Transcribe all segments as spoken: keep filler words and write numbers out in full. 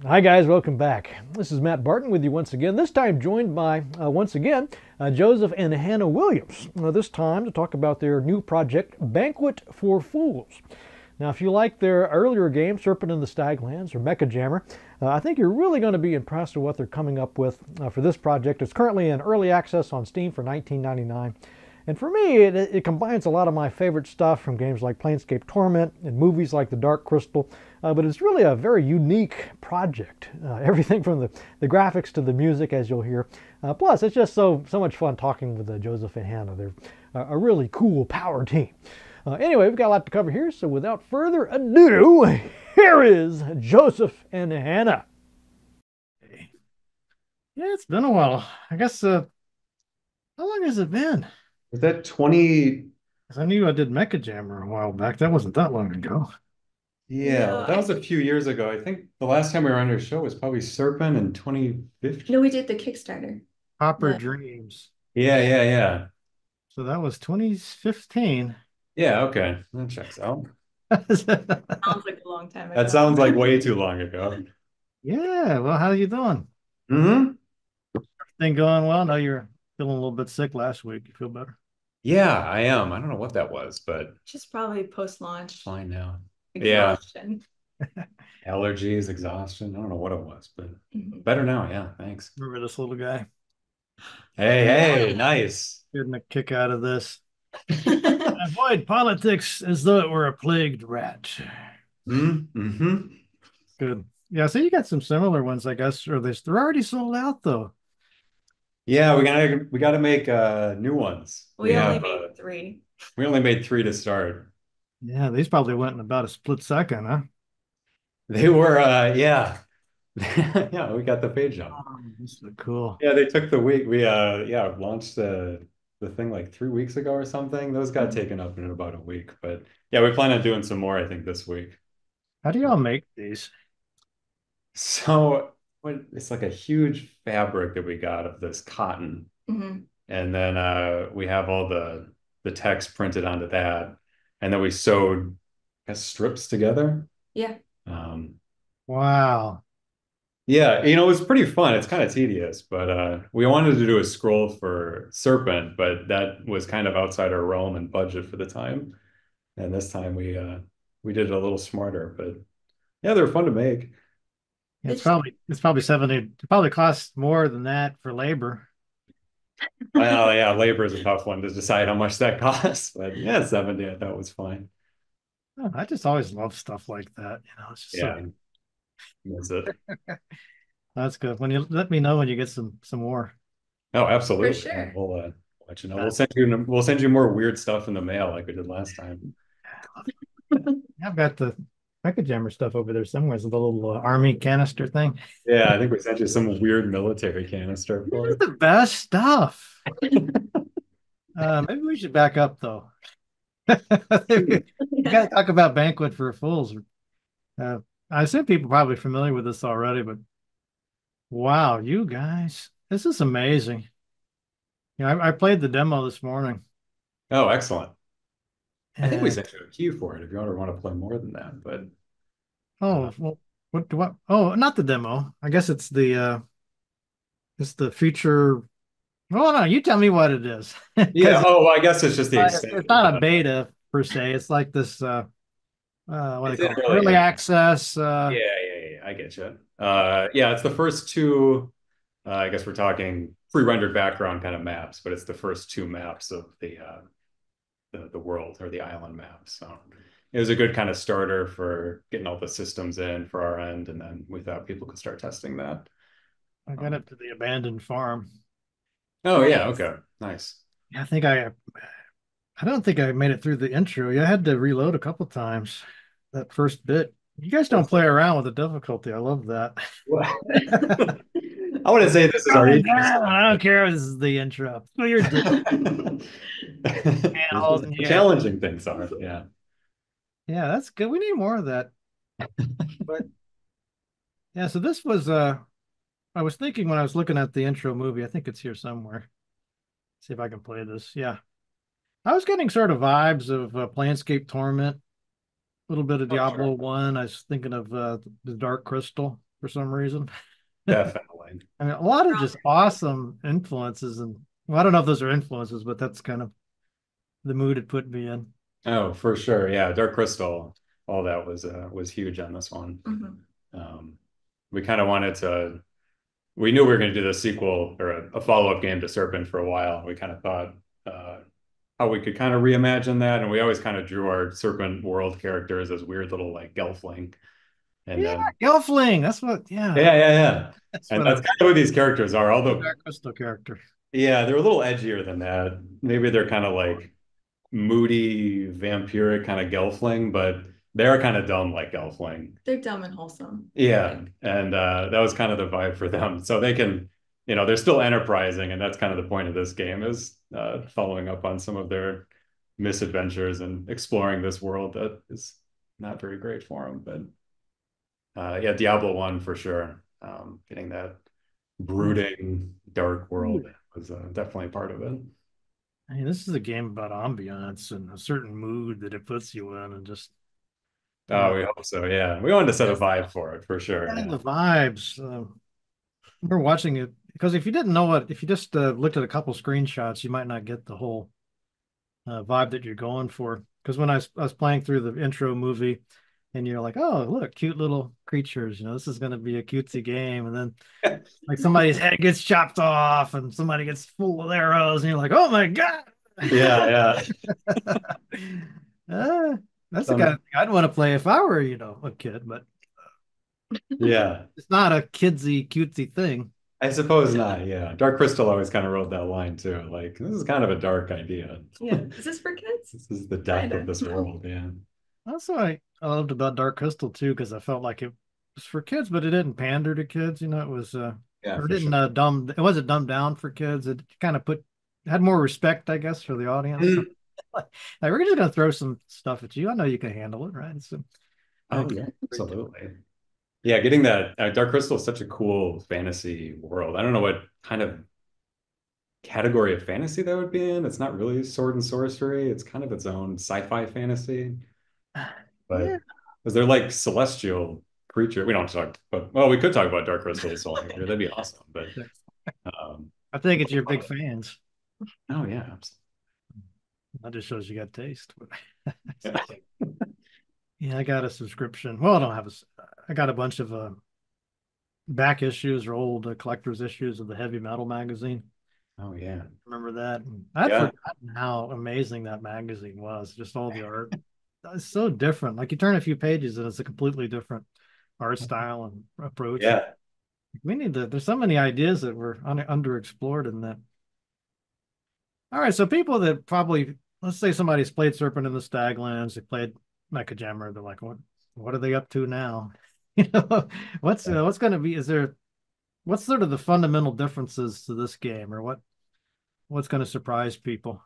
Hi guys, welcome back. This is Matt Barton with you once again, this time joined by, uh, once again, uh, Joseph and Hannah Williams. Uh, this time to talk about their new project, Banquet for Fools. Now, if you like their earlier game, Serpent in the Staglands or Mecha Jammer, uh, I think you're really going to be impressed with what they're coming up with uh, for this project. It's currently in early access on Steam for nineteen ninety-nine. And for me, it, it combines a lot of my favorite stuff from games like Planescape Torment and movies like The Dark Crystal, uh, but it's really a very unique project. Uh, everything from the, the graphics to the music, as you'll hear. Uh, plus, it's just so so much fun talking with uh, Joseph and Hannah. They're uh, a really cool power team. Uh, anyway, we've got a lot to cover here, so without further ado, here is Joseph and Hannah. Yeah, it's been a while. I guess, uh, how long has it been? Was that twenty? 'Cause I knew I did Mecha Jammer a while back. That wasn't that long ago. Yeah, No, that I was a few years ago. I think the last time we were on your show was probably Serpent in twenty fifteen. no, we did the Kickstarter. Copper But Dreams. Yeah, yeah, yeah. So that was twenty fifteen. Yeah, okay. That checks out. sounds like a long time ago. That sounds like way too long ago. Yeah, well, how you doing? Hmm. Thing going well? I know you're feeling a little bit sick last week. You feel better? Yeah, I am. I don't know what that was, but Just probably post-launch fine now. Yeah, exhaustion. allergies, exhaustion. I don't know what it was, but Mhm. better now. Yeah, thanks. Remember this little guy? Hey, hey, nice. Getting a kick out of this. Avoid politics as though it were a plagued rat. Mm-hmm. Good. Yeah, so you got some similar ones, I guess, or this they're already sold out though. Yeah, we gotta we gotta make uh new ones. We We only have uh, made three. we only made three to start. Yeah, these probably went in about a split second, huh? They were, uh, yeah, yeah. We got the page up. Oh, this is cool. Yeah, they took the week. We, uh, yeah, launched the the thing like three weeks ago or something. Those got Mhm. taken up in about a week, but yeah, we plan on doing some more. I think this week. How do y'all make these? So what, it's like a huge fabric that we got of this cotton, Mhm. and then uh, we have all the the text printed onto that, and then we sewed, I guess, strips together. Yeah. Um, Wow. Yeah, you know, it was pretty fun. It's kind of tedious, but uh we wanted to do a scroll for Serpent, but that was kind of outside our realm and budget for the time. And this time we uh we did it a little smarter, but yeah, they're fun to make. It's It's probably it's probably seventy. It probably costs more than that for labor. Well, yeah, labor is a tough one to decide how much that costs, but yeah, seventy I thought was fine. Oh, I just always love stuff like that. You know, it's just so Yeah, that's it. that's good. When you let me know when you get some some more. Oh, for absolutely. Yeah, sure. we'll uh let you know. We'll send you we'll send you more weird stuff in the mail like we did last time. I've got the Mecha Jammer stuff over there somewhere. It's a little uh, army canister thing. Yeah, I think we sent you some weird military canister This for is it. the best stuff. Uh, maybe we should back up though. We got to talk about Banquet for Fools. Uh, I assume people are probably familiar with this already, but wow, you guys, this is amazing. You know, I, I played the demo this morning, Oh, excellent. I think we and sent you a queue for it if you ever want to play more than that. But uh, oh, well, what do I? Oh, not the demo. I guess it's the uh, it's the feature. Well, no, you tell me what it is, yeah, because oh, well, I guess it's just the it's, it's extension. not a Uh, beta per se. It's like this. Uh, uh, what do it's they in call it? early Early access. access. Uh, Yeah, yeah, yeah, I get you. Uh, yeah, it's the first two. Uh, I guess we're talking pre-rendered background kind of maps, but it's the first two maps of the uh, the, the world or the island map. So it was a good kind of starter for getting all the systems in for our end, and then we thought people could start testing that. I got Um, up to the abandoned farm. oh yeah, Nice. okay, nice. Yeah, I think I I don't think I made it through the intro. Yeah, I had to reload a couple times that first bit. You guys don't play around with the difficulty. I love that. Well, I want to say this is Oh, our easiest yeah, one, I don't but care if this is the intro. Oh, you're dead. it's just Holding the you. challenging things are, yeah. Yeah, that's good. We need more of that. But yeah, so this was uh I was thinking when I was looking at the intro movie, I think it's here somewhere. See if I can play this. Yeah. I was getting sort of vibes of uh, Planescape Torment, a little bit of Oh, Diablo sure. one. I was thinking of uh, the Dark Crystal. for some reason. Definitely. I mean, a lot of just awesome influences, and well, I don't know if those are influences, but that's kind of the mood it put me in. Oh, for sure. Yeah, Dark Crystal, all that was uh, was huge on this one. Mm-hmm. Um, we kind of wanted to. We knew we were going to do the sequel or a, a follow-up game to Serpent for a while. We kind of thought uh, how we could kind of reimagine that, and we always kind of drew our Serpent world characters as weird little like Gelfling, and Yeah, then Gelfling. That's what. Yeah, yeah, yeah, yeah, that's and what that's a kind of what these characters are. Although Dark Crystal character. yeah, they're a little edgier than that. Maybe they're kind of like moody, vampiric kind of Gelfling, but they're kind of dumb like Gelfling. They're dumb and wholesome. Yeah, and uh, that was kind of the vibe for them. So they can, you know, they're still enterprising, and that's kind of the point of this game is uh, following up on some of their misadventures and exploring this world that is not very great for them. But uh, yeah, Diablo one for sure. Um, getting that brooding, dark world was uh, definitely part of it. I mean, this is a game about ambiance and a certain mood that it puts you in, and just Oh, we hope so. Yeah, we wanted to set a vibe for it for sure. yeah, Yeah. the vibes. Uh, we're watching it because if you didn't know it, if you just uh, looked at a couple screenshots, you might not get the whole uh, vibe that you're going for. Because when I was, I was playing through the intro movie, and you're like, oh, look, cute little creatures. You know, this is going to be a cutesy game, and then like somebody's head gets chopped off, and somebody gets full of arrows, and you're like, oh my god. Yeah, uh, that's the Um, kind of thing I'd want to play if I were, you know, a kid, but yeah. it's not a kidsy, cutesy thing. I suppose not. Yeah. Dark Crystal always kind of wrote that line too. Like, this is kind of a dark idea. Yeah. Is this for kids? This is the depth Kinda. of this world. Yeah. That's what I, I loved about Dark Crystal too, because I felt like it was for kids, but it didn't pander to kids. You know, it was uh, Yeah. or For it didn't sure. uh, dumb. It wasn't dumbed down for kids. It kind of put had more respect, I guess, for the audience. Mm. Like, we're just gonna throw some stuff at you. I know you can handle it, right? So, Oh, yeah. Absolutely. Yeah. Getting that uh, Dark Crystal is such a cool fantasy world. I don't know what kind of category of fantasy that would be in. It's not really sword and sorcery. It's kind of its own sci-fi fantasy. But yeah. is there like celestial creature? We don't talk, but well, we could talk about Dark Crystal Soul. That'd be awesome. But um, I think it's your big fans. oh yeah, absolutely. That just shows you got taste. Yeah. Yeah, I got a subscription. Well, I don't have a. I got a bunch of uh, back issues or old uh, collector's issues of the Heavy Metal magazine. Oh yeah. Remember that? And I'd Yeah. forgotten how amazing that magazine was. Just all the art. It's so different. Like you turn a few pages and it's a completely different art style and approach. Yeah. We need to. There's so many ideas that were un, underexplored in that. All right, so people that probably, let's say somebody's played Serpent in the Staglands, they played Mecha Jammer, they're like, what? What are they up to now? You know, what's uh, what's going to be? Is there what's sort of the fundamental differences to this game, or what what's going to surprise people?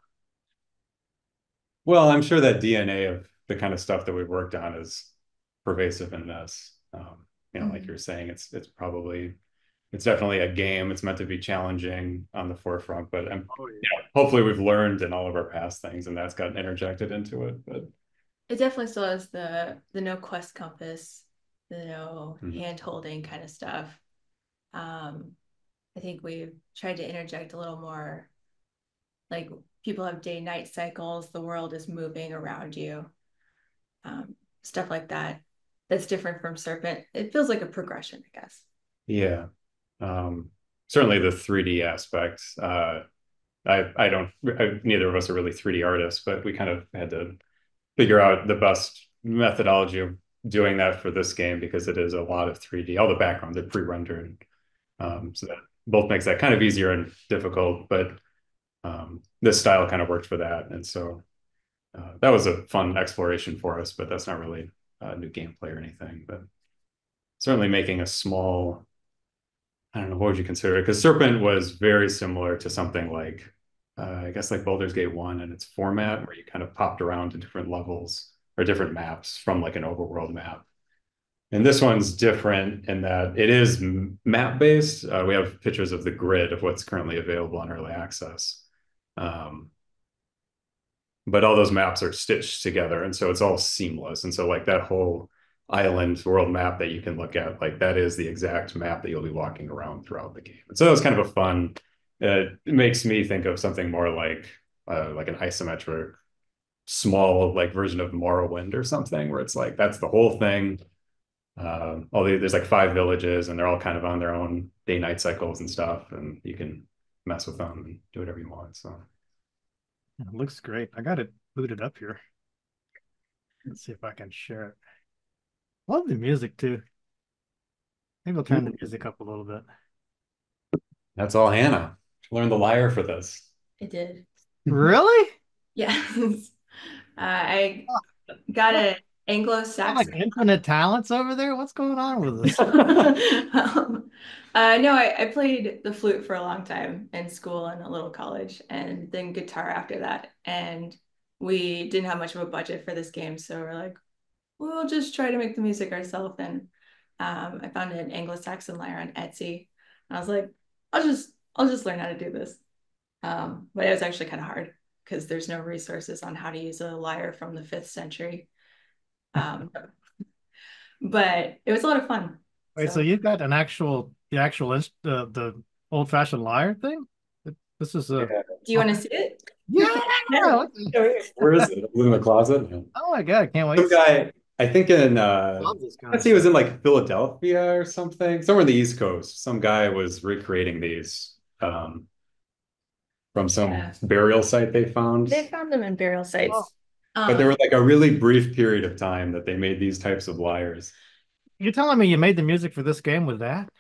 Well, I'm sure that D N A of the kind of stuff that we've worked on is pervasive in this. Um, you know, like Mhm. you're saying, it's it's probably it's definitely a game. It's meant to be challenging on the forefront, but I'm Oh, you know, hopefully we've learned in all of our past things, and that's gotten interjected into it. But It definitely still has the the no quest compass, the no Mhm. hand holding kind of stuff. Um, I think we've tried to interject a little more, like people have day night cycles, the world is moving around you, um, stuff like that. That's different from Serpent. It feels like a progression, I guess. yeah, um, certainly the three D aspect. Uh, I I don't. I, neither of us are really three D artists, but we kind of had to figure out the best methodology of doing that for this game because it is a lot of three D. All the backgrounds are pre-rendered, um, so that both makes that kind of easier and difficult. But um, this style kind of worked for that, and so uh, that was a fun exploration for us. But that's not really uh, new gameplay or anything. But certainly making a small, I don't know, what would you consider it? Because Serpent was very similar to something like, uh, I guess like Baldur's Gate one and its format, where you kind of popped around to different levels or different maps from like an overworld map. And this one's different in that it is map based. Uh, we have pictures of the grid of what's currently available on early access. Um, but all those maps are stitched together. And so it's all seamless. And so like that whole island world map that you can look at. Like that is the exact map that you'll be walking around throughout the game. And so it was kind of a fun. Uh, it makes me think of something more like uh, like an isometric, small like version of Morrowind or something, where it's like that's the whole thing. Uh, all the, there's like five villages, and they're all kind of on their own day-night cycles and stuff, and you can mess with them and do whatever you want. So it looks great. I got it booted up here. Let's see if I can share it. Love the music too. Maybe I'll turn the music up a little bit. that's all Hannah. She learned the lyre for this. I did. Really? Yeah. uh, I got an Anglo-Saxon. Like infinite talents over there? What's going on with this? um, uh, no, I, I played the flute for a long time in school and a little college, and then guitar after that. And we didn't have much of a budget for this game, so we're like, we'll just try to make the music ourselves. And um, I found an Anglo-Saxon lyre on Etsy, and I was like, I'll just I'll just learn how to do this. Um, but it was actually kind of hard because there's no resources on how to use a lyre from the fifth century. Um, but it was a lot of fun. Wait, so, so you've got an actual, the actual, uh, the old-fashioned lyre thing? This is a. Yeah. Do you want to see it? Yeah. Where is it? In the closet? Oh my God, I can't wait. Some guy, I think in, uh, let's see, he was in like Philadelphia or something, somewhere in the East Coast. Some guy was recreating these um, from some yeah. burial site they found. They found them in burial sites. Oh. Um, but there was like a really brief period of time that they made these types of lyres. You're telling me you made the music for this game with that?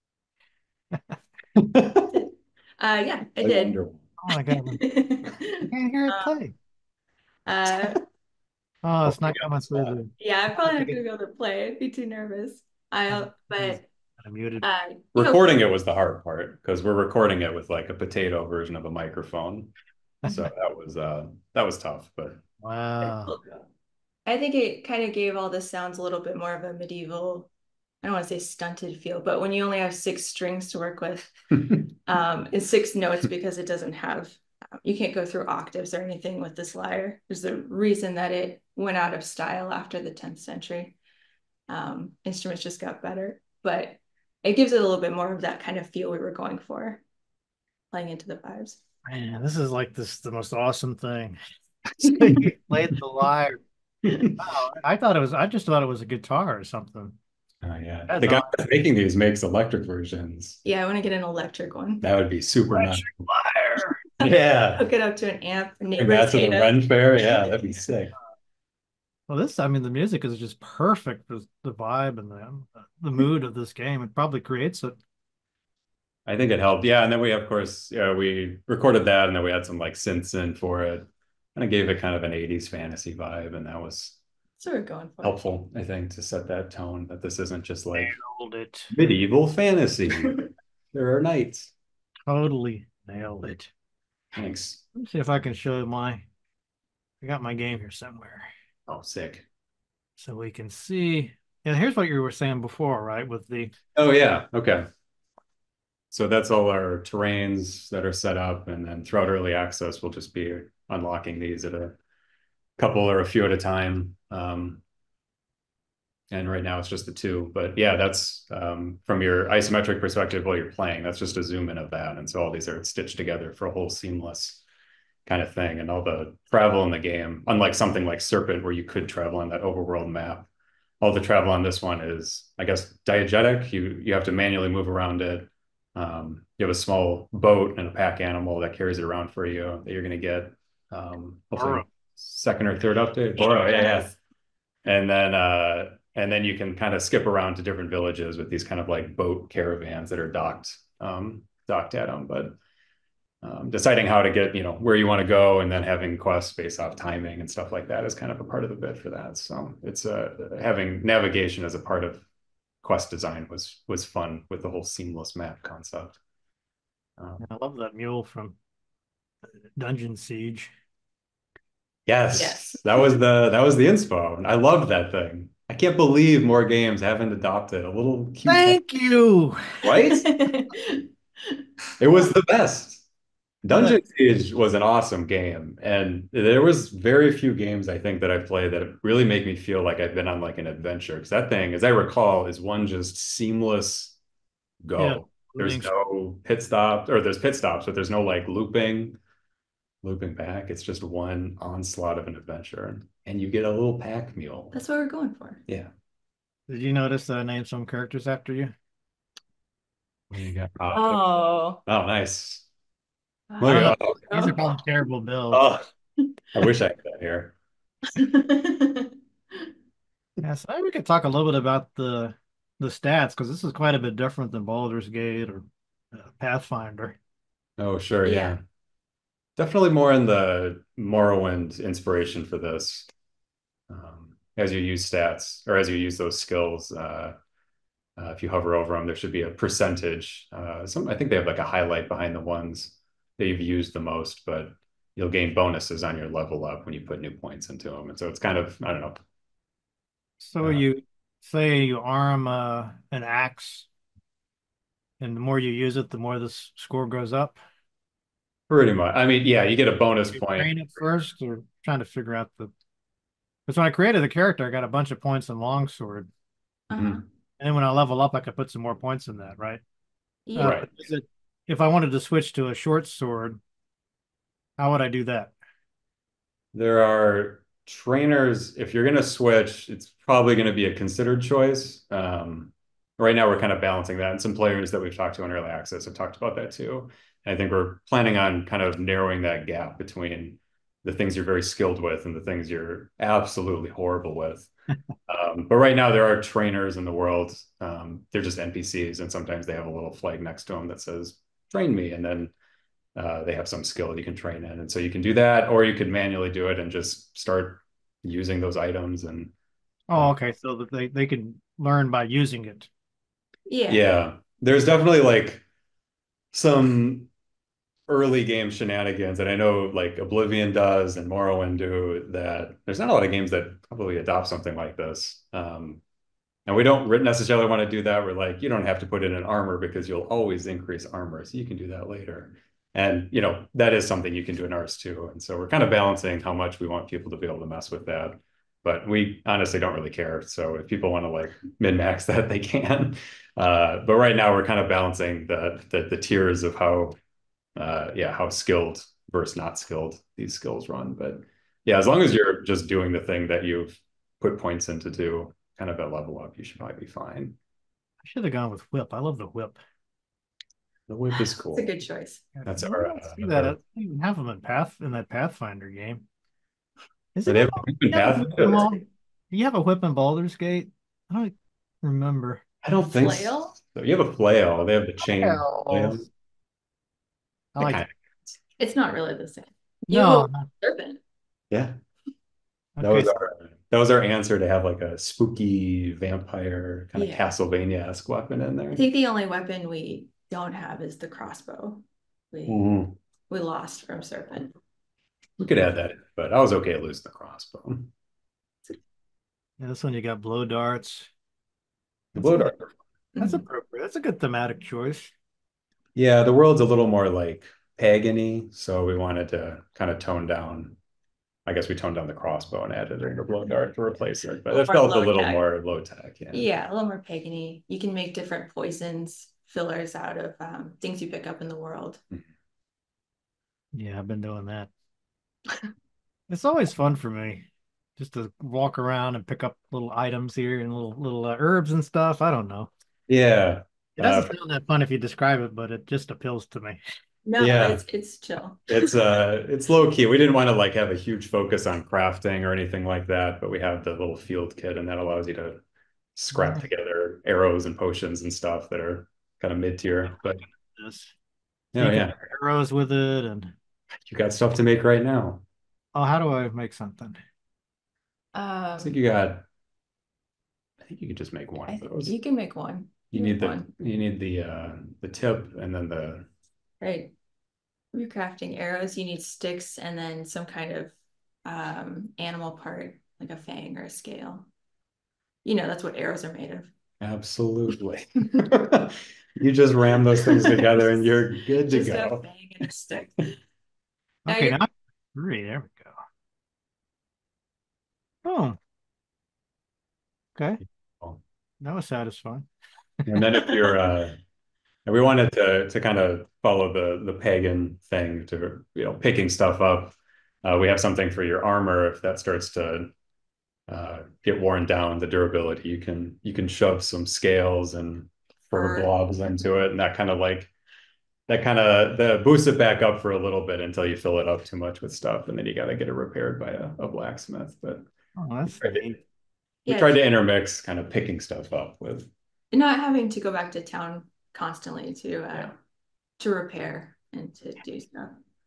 uh, yeah, I did. Oh my God. I can't hear it play. Uh, oh, it's not coming through. Yeah, I'm probably not going to be able to play. I'd be too nervous. I'll, but I'm muted. Uh, recording know, it was the hard part because we're recording it with like a potato version of a microphone. So that was uh that was tough, but wow. I think it kind of gave all the sounds a little bit more of a medieval, I don't want to say stunted feel, but when you only have six strings to work with, um, and six notes because it doesn't have, you can't go through octaves or anything with this lyre. There's a reason that it went out of style after the tenth century. Um, instruments just got better, but it gives it a little bit more of that kind of feel we were going for, playing into the vibes. Man, this is like this the most awesome thing. So you played the lyre. Wow, I thought it was. I just thought it was a guitar or something. Oh yeah, That's the guy that's making these makes electric versions. Yeah, I want to get an electric one. That would be super nice. Lyre. Yeah. Hook it up to an amp. And that's at the Ren Fair. Yeah, that'd be sick. Well, this, I mean, the music is just perfect for the vibe and the the mood of this game. It probably creates it. I think it helped. Yeah, and then we, of course, yeah, we recorded that, and then we had some like synths in for it. And it gave it kind of an eighties fantasy vibe, and that was so we're going for helpful, I think, to set that tone that this isn't just like nailed it. Medieval fantasy. There are knights. Totally nailed it. Thanks. Let me see if I can show my. I got my game here somewhere. Oh, sick. So we can see. Yeah, here's what you were saying before, right? With the. Oh yeah. Okay. So that's all our terrains that are set up, and then throughout early access, we'll just be unlocking these at a couple or a few at a time. Um, and right now it's just the two, but yeah, that's um, from your isometric perspective while you're playing, that's just a zoom in of that. And so all these are stitched together for a whole seamless kind of thing. And all the travel in the game, unlike something like Serpent, where you could travel on that overworld map, all the travel on this one is, I guess, diegetic. You, you have to manually move around it. Um, you have a small boat and a pack animal that carries it around for you that you're going to get um, hopefully second or third update. Boro, yeah, yeah. And then uh, and then you can kind of skip around to different villages with these kind of like boat caravans that are docked um, docked at them. But um, deciding how to get, you know, where you want to go, and then having quests based off timing and stuff like that is kind of a part of the bit for that. So it's uh, having navigation as a part of quest design was was fun with the whole seamless map concept. Um, I love that mule from Dungeon Siege. Yes, yes, that was the that was the inspo, and I loved that thing. I can't believe more games haven't adopted a little cute. Thank you. Right? It was the best. Dungeon Siege was an awesome game, and there was very few games I think that I've played that really make me feel like I've been on like an adventure. Because that thing, as I recall, is one just seamless Yeah, go. There's looting. no pit stops, or there's pit stops, but there's no like looping, looping back. It's just one onslaught of an adventure, and you get a little pack mule. That's what we're going for. Yeah. Did you notice that I named some characters after you? What do you got? Oh. Oh, nice. I don't know. Look, oh, These are probably terrible builds. oh, I wish I had that here. Yeah, so maybe we could talk a little bit about the the stats because this is quite a bit different than Baldur's Gate or uh, Pathfinder. Oh, sure, Yeah. yeah. Definitely more in the Morrowind inspiration for this. Um, as you use stats or as you use those skills, uh, uh, if you hover over them, there should be a percentage. Uh, some I think they have like a highlight behind the ones that you've used the most, but you'll gain bonuses on your level up when you put new points into them. And so it's kind of, I don't know. So Uh, you say you arm uh, an axe, and the more you use it, the more this score goes up. Pretty much. I mean, yeah, you get a bonus You point. train it first, or trying to figure out the. Because when I created the character, I got a bunch of points in longsword, Uh-huh. Mhm. and then when I level up, I could put some more points in that, right? Yeah. Uh, Right. but is it, if I wanted to switch to a short sword, how would I do that? There are trainers, if you're going to switch, it's probably going to be a considered choice. Um, right now, we're kind of balancing that. And some players that we've talked to in early access have talked about that too. And I think we're planning on kind of narrowing that gap between the things you're very skilled with and the things you're absolutely horrible with. Um, but right now, there are trainers in the world. Um, they're just N P Cs, and sometimes they have a little flag next to them that says, train me. And then uh, they have some skill you can train in. And so you can do that, or you could manually do it and just start using those items. And Oh, uh, okay. So that they, they can learn by using it. Yeah. yeah, there's definitely like some early game shenanigans that I know like Oblivion does and Morrowind do that there's not a lot of games that probably adopt something like this. Um, and we don't necessarily want to do that. We're like, you don't have to put in an armor because you'll always increase armor. So you can do that later. And, you know, that is something you can do in ours too. And so we're kind of balancing how much we want people to be able to mess with that. But we honestly don't really care. So if people want to like min-max that, they can. Uh, but right now we're kind of balancing the, the, the tiers of how, uh, yeah, how skilled versus not skilled these skills run. But yeah, as long as you're just doing the thing that you've put points in to do, kind of at level up, you should probably be fine. I should have gone with whip. I love the whip. The whip is cool. It's a good choice. That's I our, don't uh, see that. I our don't even have them in Path in that Pathfinder game. Is do it? they have in- a whip do in you have a whip in Pathfinder? Bal- Do you have a whip in Baldur's Gate? I don't remember. I don't think Flail? so. You have a flail. They have the chain Well, flail. I That like kind it. of, It's not really the same. You No, have no. serpent. yeah. That Okay. was our that was our answer to have like a spooky vampire kind of Yeah. Castlevania-esque weapon in there. I think the only weapon we don't have is the crossbow. We Mhm. we lost from serpent. We could add that in, but I was okay losing the crossbow. Yeah, this one you got blow darts. The That's blow a, dart. that's Mhm. appropriate. That's a good thematic choice. Yeah, the world's a little more like pagan-y, so we wanted to kind of tone down. I guess we toned down the crossbow and added in the blow dart to replace it, but A it little felt a more little low-tech. more low tech. Yeah. Yeah, a little more pagany. You can make different poisons, fillers out of um, things you pick up in the world. Yeah, I've been doing that. It's always fun for me just to walk around and pick up little items here and little little uh, herbs and stuff. I don't know. Yeah. It Uh, doesn't sound that fun if you describe it, but it just appeals to me. No, Yeah. it's it's chill. It's uh it's low key. We didn't want to like have a huge focus on crafting or anything like that, but we have the little field kit and that allows you to scrap Yeah. together arrows and potions and stuff that are kind of mid-tier. But This. no, You can yeah, make arrows with it, and you got stuff to make right now. oh, how do I make something? I think Um, you got I think you could just make one I of think those. you can make one. You You need make the one, you need the uh the tip and then the right? You're crafting arrows, you need sticks and then some kind of um animal part, like a fang or a scale. You know, that's what arrows are made of. Absolutely. You just ram those things together and you're good to Just a go. bang and a stick. Now Okay, you're- now three. There we go. Boom. Okay, that was satisfying. And then if you're uh and we wanted to to kind of follow the the pagan thing to, you know, picking stuff up. Uh, we have something for your armor if that starts to uh, get worn down, the durability. You can you can shove some scales and fur blobs into it, and that kind of like that kind of the boosts it back up for a little bit until you fill it up too much with stuff, and then you got to get it repaired by a, a blacksmith. But Oh, that's we tried, to, neat. we Yeah, tried to intermix kind of picking stuff up with not having to go back to town constantly to uh, Yeah. to repair and to do stuff.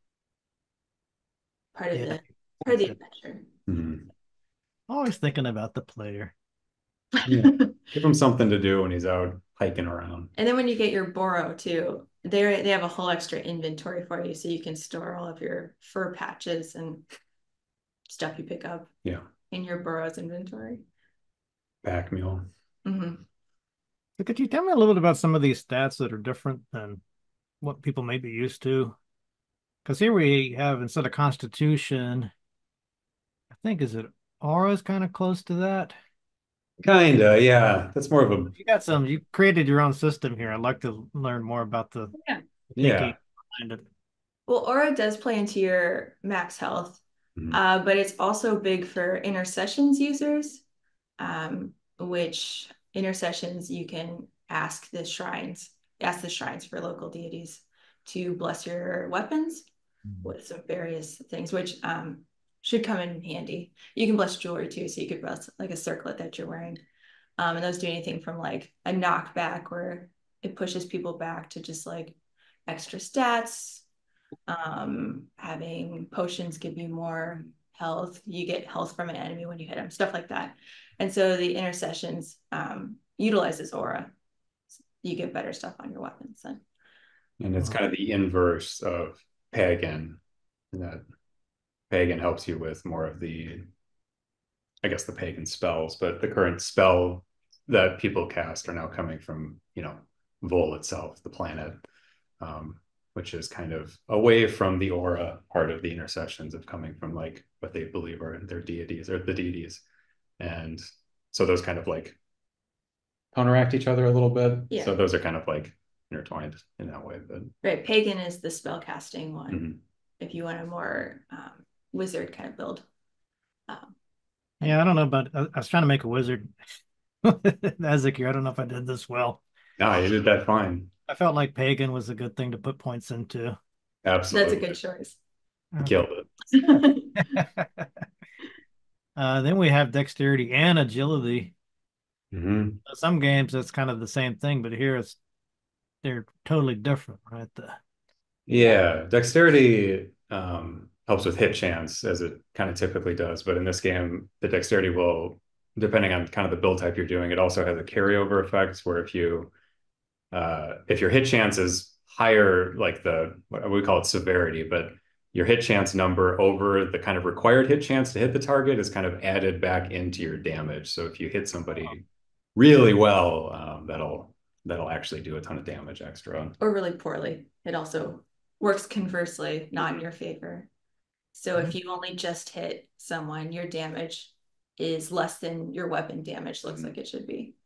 Part of Yeah. the part of the adventure. Mhm. Always thinking about the player. Yeah. Give him something to do when he's out hiking around. And then when you get your Boro too, they they have a whole extra inventory for you, so you can store all of your fur patches and stuff you pick up. Yeah. In your Boro's inventory. Pack mule. Mm-hmm. So could you tell me a little bit about some of these stats that are different than what people may be used to? Because here we have, instead of Constitution, I think, is it Aura's kind of close to that? Kinda, yeah. That's more of a You got some, you created your own system here. I'd like to learn more about the Yeah. yeah. behind it. Well, Aura does play into your max health, Mhm. uh, but it's also big for intercessions users, um, which intercessions you can ask the shrines, ask the shrines for local deities to bless your weapons with some various things, which um, should come in handy. You can bless jewelry too, so you could bless like a circlet that you're wearing. Um, and those do anything from like a knockback where it pushes people back to just like extra stats. Um, having potions give you more health. You get health from an enemy when you hit them, stuff like that. And so the intercessions um, utilizes aura. You get better stuff on your weapons then. And it's kind of the inverse of pagan. That pagan helps you with more of the, I guess, the pagan spells, but the current spell that people cast are now coming from, you know, Vol itself, the planet, um, which is kind of away from the aura part of the intercessions of coming from like what they believe are their deities or the deities. And so those kind of like counteract each other a little bit. Yeah. So those are kind of like intertwined in that way. But right, pagan is the spell casting one. mm-hmm. If you want a more um, wizard kind of build. Um, Yeah, I don't know, but I, I was trying to make a wizard. Ezek here, I don't know if I did this well. No, you did that fine. I felt like pagan was a good thing to put points into. Absolutely. That's a good choice. Killed it. uh, then we have dexterity and agility. Mm-hmm. Some games that's kind of the same thing, but here it's they're totally different, right? The, Yeah, dexterity um, helps with hit chance as it kind of typically does, but in this game, the dexterity will, depending on kind of the build type you're doing, it also has a carryover effect where if you uh, if your hit chance is higher, like the what we call it severity, but your hit chance number over the kind of required hit chance to hit the target is kind of added back into your damage. So if you hit somebody really well, um, that'll that'll actually do a ton of damage extra. Or really poorly. It also works conversely, not in your favor. So if you only just hit someone, your damage is less than your weapon damage looks like it should be.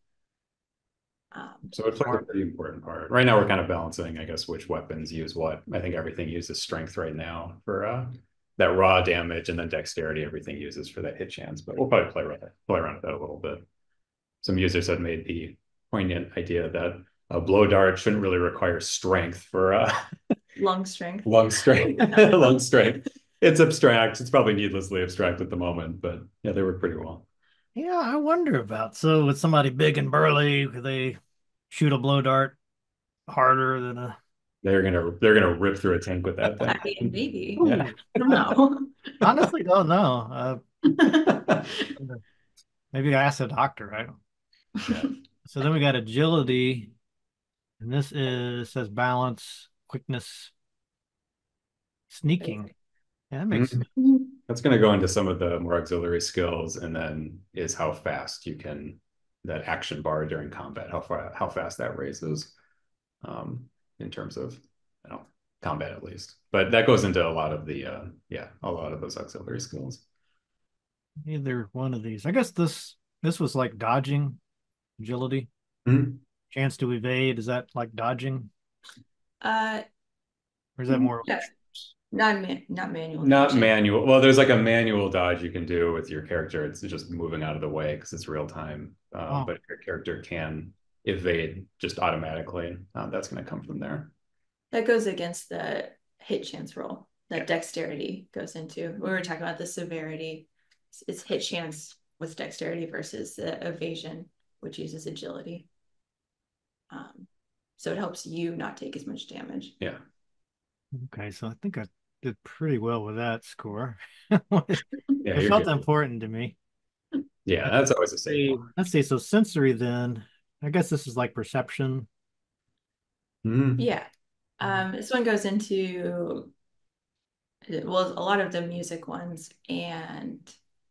Um, so it plays a pretty important part. Right now, we're kind of balancing, I guess, which weapons use what. I think everything uses strength right now for uh, that raw damage, and then dexterity, everything uses for that hit chance. But we'll probably play around, play around with that a little bit. Some users have made the poignant idea that a blow dart shouldn't really require strength for uh, lung strength. lung strength. Lung strength. It's abstract. It's probably needlessly abstract at the moment, but yeah, they work pretty well. yeah, I wonder about. So with somebody big and burly, could they shoot a blow dart harder than a? They're gonna they're gonna rip through a tank with that thing. I mean, maybe. Yeah. I don't know. Honestly, don't know. Uh, maybe I ask a doctor, right? Yeah. So then we got agility, and this is says balance, quickness, sneaking. Yeah, that makes sense. That's going to go into some of the more auxiliary skills, and then is how fast you can that action bar during combat, how far how fast that raises, um, in terms of, you know, combat at least. But that goes into a lot of the uh, yeah, a lot of those auxiliary skills. Either one of these. I guess this this was like dodging, agility, mm-hmm. chance to evade. Is that like dodging? Uh, or is that more? Yeah. Not man, not manual. Not dodging. Manual. Well, there's like a manual dodge you can do with your character. It's just moving out of the way because it's real time. Um, oh. But your character can evade just automatically. Um, that's going to come from there. That goes against the hit chance roll that yeah. dexterity goes into. We were talking about the severity. It's hit chance with dexterity versus the evasion, which uses agility. Um, so it helps you not take as much damage. Yeah. Okay, so I think I did pretty well with that score. yeah, it felt good. Important to me. Yeah, that's always the same. Let's see. So sensory, then I guess this is like perception. Mm-hmm. Yeah. Um, this one goes into, well, a lot of the music ones and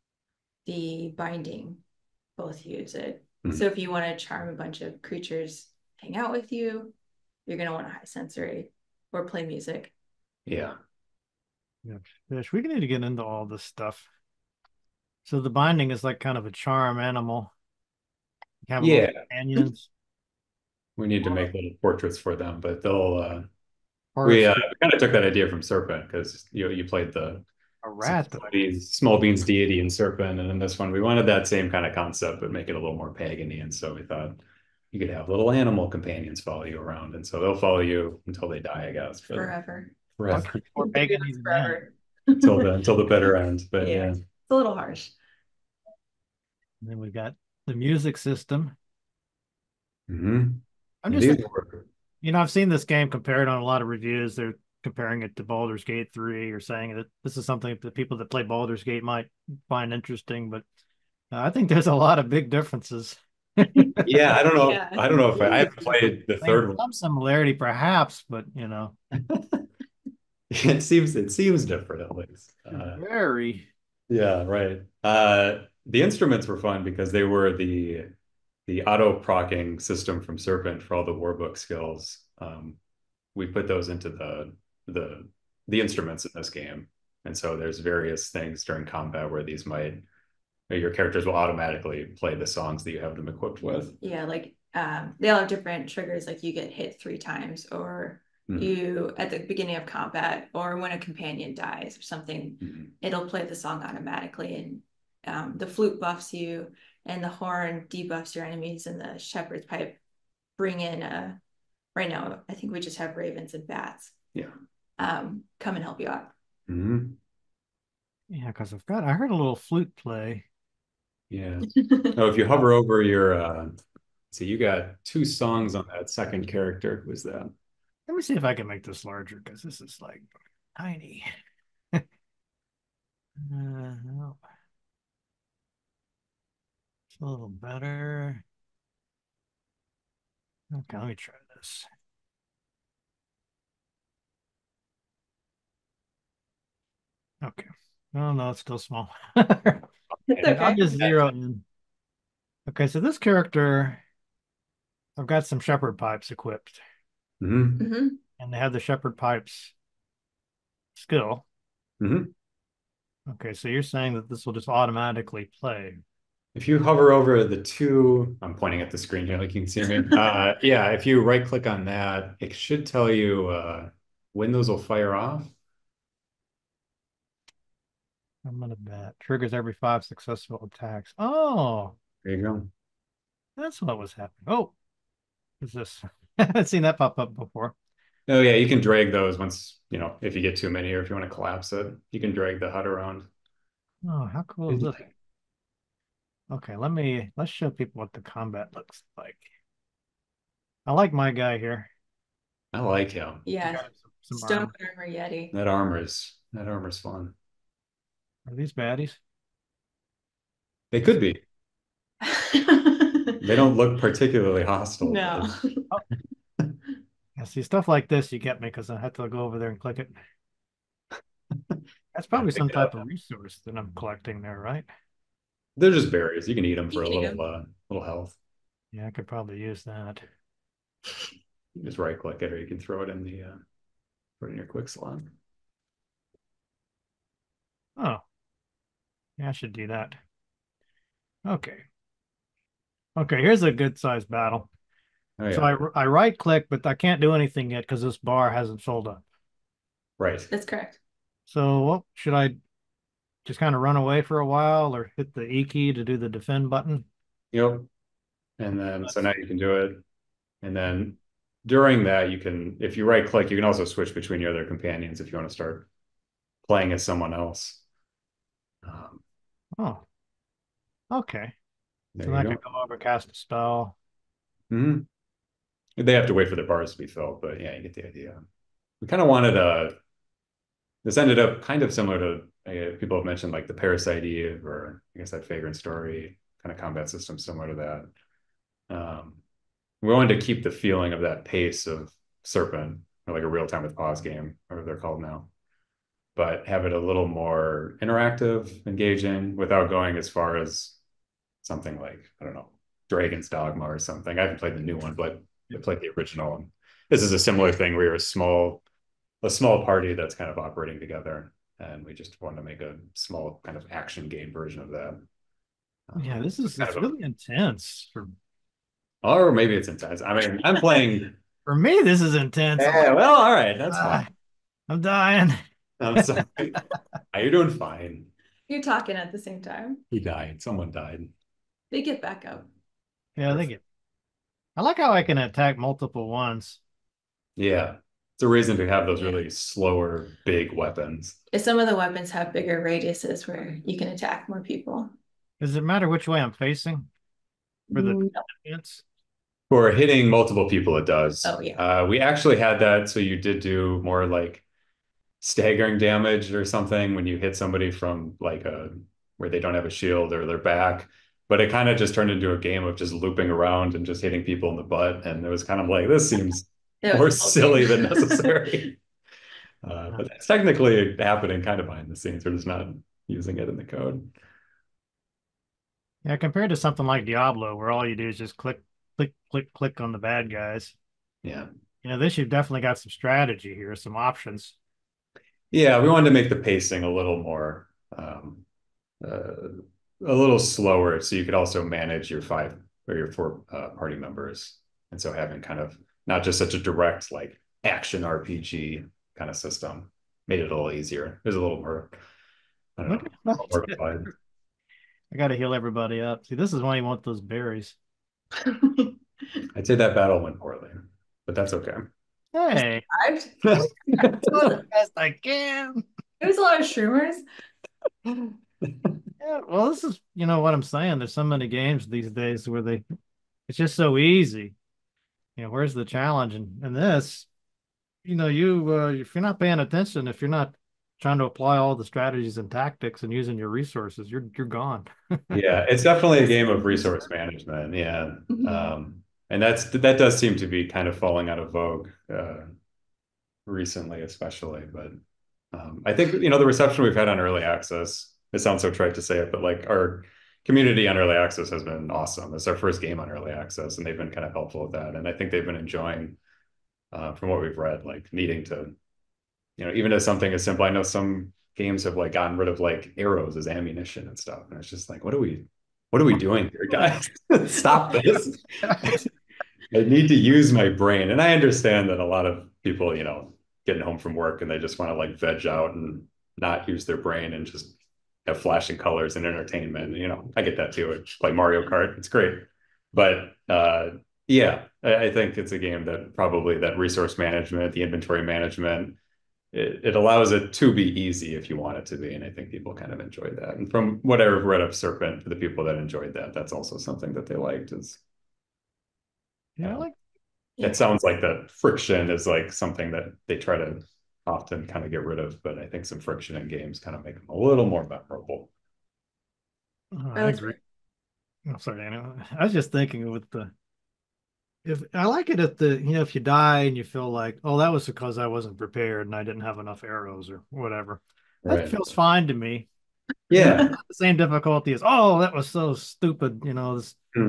the binding both use it. Mm-hmm. So if you want to charm a bunch of creatures hang out with you, you're going to want a high sensory or play music. Yeah. Yeah, fish. We need to get into all this stuff. So the binding is like kind of a charm animal. You have yeah. companions. We need to make little portraits for them, but they'll. Uh, we, uh, we kind of took that idea from Serpent because you you played the a rat, small beans, small beans deity in Serpent, and in this one we wanted that same kind of concept, but make it a little more pagan-y. And so we thought you could have little animal companions follow you around, and so they'll follow you until they die, I guess. But forever. Forever. Or pagan forever. until the until the bitter end. But yeah. yeah, it's a little harsh. And then we got the music system. Mm-hmm. I'm just, thinking, you know, I've seen this game compared on a lot of reviews. They're comparing it to Baldur's Gate three or saying that this is something that people that play Baldur's Gate might find interesting. But uh, I think there's a lot of big differences. yeah, I don't know. Yeah. I don't know if I, I haven't played the third some one. Some similarity, perhaps, but you know, it seems it seems different at least. Uh, Very. Yeah, right. Uh, the instruments were fun because they were the the auto procking system from Serpent for all the warbook skills. Um, we put those into the the the instruments in this game, and so there's various things during combat where these might your characters will automatically play the songs that you have them equipped with. Yeah, like um, they all have different triggers. Like you get hit three times, or mm-hmm. you at the beginning of combat, or when a companion dies or something, mm-hmm. it'll play the song automatically. And um, the flute buffs you, and the horn debuffs your enemies, and the shepherd's pipe bring in a. Right now, I think we just have ravens and bats. Yeah, um, come and help you out. Mm-hmm. Yeah, because I've got I heard a little flute play. Yeah. Oh, if you hover over your, uh, so you got two songs on that second character. Who's that? Let me see if I can make this larger because this is like tiny. uh, no. It's a little better. Okay, let me try this. Okay. Oh no, it's still small. It's okay. I'll just zero in. Okay, so this character, I've got some shepherd pipes equipped. Mm-hmm. Mm-hmm. And they have the shepherd pipes skill. Mm-hmm. Okay, so you're saying that this will just automatically play. If you hover over the two, I'm pointing at the screen here like you can see me. Uh, yeah, if you right click on that, it should tell you uh, when those will fire off. I'm gonna bet triggers every five successful attacks. Oh, there you go. That's what was happening. Oh, what's this? I haven't seen that pop up before. Oh yeah, you can drag those once, you know, if you get too many or if you want to collapse it, you can drag the H U D around. Oh, how cool is this? Okay, let me let's show people what the combat looks like. I like my guy here. I like him. Yeah, some, some stone armor. armor Yeti. That armor's that armor's fun. Are these baddies? They could be. They don't look particularly hostile. No. Oh. Yeah, see, stuff like this you get me because I had to go over there and click it. That's probably some type of resource that I'm collecting there, right? They're just berries. You can eat them for a little, uh, little health. Yeah, I could probably use that. You just right click it, or you can throw it in the uh, put it in your quick slot. Oh, yeah, I should do that. Okay. Okay, here's a good sized battle. Oh yeah, So I, I right click, but I can't do anything yet because this bar hasn't filled up. right. That's correct. So what should I just kind of run away for a while or hit the E key to do the defend button? Yep. And then so now you can do it. And then during that, you can, if you right click, you can also switch between your other companions if you want to start playing as someone else. Um, Oh, okay. there So you I go. could go over, cast a spell. Mm-hmm. They have to wait for the bars to be filled, but yeah, you get the idea. We kind of wanted a, this ended up kind of similar to, uh, people have mentioned like the Parasite Eve, or I guess that Vagrant Story kind of combat system similar to that. Um, we wanted to keep the feeling of that pace of Serpent, or like a real time with pause game, or they're called now, but have it a little more interactive, engaging, without going as far as something like, I don't know, Dragon's Dogma or something. I haven't played the new one, but I played the original. And this is a similar thing where you're a small, a small party that's kind of operating together. And we just wanted to make a small kind of action game version of that. Yeah, this is kind it's of a- really intense. For Or maybe it's intense. I mean, I'm playing. for me, this is intense. I'm Yeah, like, well, all right, that's ah, fine. I'm dying. I'm sorry. You're doing fine. You're talking at the same time. He died. Someone died. They get back up. Yeah, I think it. I like how I can attack multiple ones. Yeah. It's a reason to have those Yeah. really slower, big weapons. If some of the weapons have bigger radiuses where you can attack more people. Does it matter which way I'm facing for the No. defense? For hitting multiple people, it does. Oh, yeah. Uh, we actually had that, so you did do more like staggering damage or something when you hit somebody from like a where they don't have a shield or their back. But it kind of just turned into a game of just looping around and just hitting people in the butt. And it was kind of like, this seems It was more a whole silly game. than necessary. Uh, but it's technically happening kind of behind the scenes. We're just not using it in the code. Yeah, compared to something like Diablo, where all you do is just click, click, click, click on the bad guys. Yeah. You know, this you've definitely got some strategy here, some options. Yeah, we wanted to make the pacing a little more, um, uh, a little slower, so you could also manage your five or your four uh, party members. And so having kind of not just such a direct like action R P G kind of system made it a little easier. There's a little more, I don't know, a little more fun. I got to heal everybody up. See, this is why you want those berries. I'd say that battle went poorly, but that's okay. Hey, Survived. do the best I can. There's a lot of shroomers. Yeah, well, this is, you know what I'm saying. There's so many games these days where they, it's just so easy. You know, where's the challenge? And and this, you know, you uh, if you're not paying attention, if you're not trying to apply all the strategies and tactics and using your resources, you're you're gone. Yeah, it's definitely a game of resource management. Yeah. Mhm. Um, and that's that does seem to be kind of falling out of vogue uh, recently, especially. But um, I think, you know, the reception we've had on early access, it sounds so trite to say it, but like our community on early access has been awesome. It's our first game on early access, and they've been kind of helpful with that. And I think they've been enjoying, uh, from what we've read, like needing to, you know, even as something as simple, I know some games have like gotten rid of like arrows as ammunition and stuff. And it's just like, what are we, what are we doing here, guys? Stop this. I need to use my brain. And I understand that a lot of people, you know, getting home from work and they just want to like veg out and not use their brain and just have flashing colors and entertainment. You know, I get that too. I play Mario Kart. It's great. But uh, yeah, I, I think it's a game that probably that resource management, the inventory management, it, it allows it to be easy if you want it to be. And I think people kind of enjoy that. And from what I've read of Serpent, for the people that enjoyed that, that's also something that they liked is, Yeah, I like it sounds like that friction is like something that they try to often kind of get rid of, but I think some friction in games kind of make them a little more memorable. oh, I agree. I'm sorry, Anna. I was just thinking with the if I like it if the you know if you die and you feel like, oh, that was because I wasn't prepared and I didn't have enough arrows or whatever. That Right. feels fine to me. Yeah. Not the same difficulty as, oh, that was so stupid, you know, this Mm.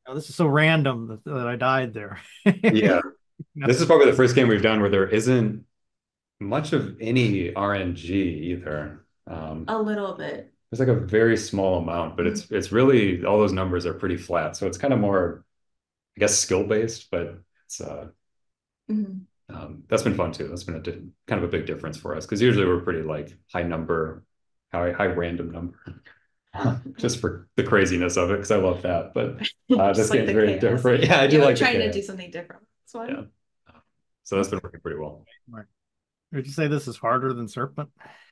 know, this is so random that, that I died there. Yeah. You know? This is probably the first game we've done where there isn't much of any R N G either. Um, A little bit. there's like a very small amount, but it's it's really all those numbers are pretty flat. So it's kind of more, I guess, skill based, but it's uh Mhm. um, that's been fun too. That's been a di kind of a big difference for us because usually we're pretty like high number, high high random number, just for the craziness of it because I love that. But uh, this Just like game's the very chaos. different. Yeah, I do Yeah, we're like the trying to chaos. do something different. That's fun. Yeah. So that's been working pretty well. Would you say this is harder than Serpent?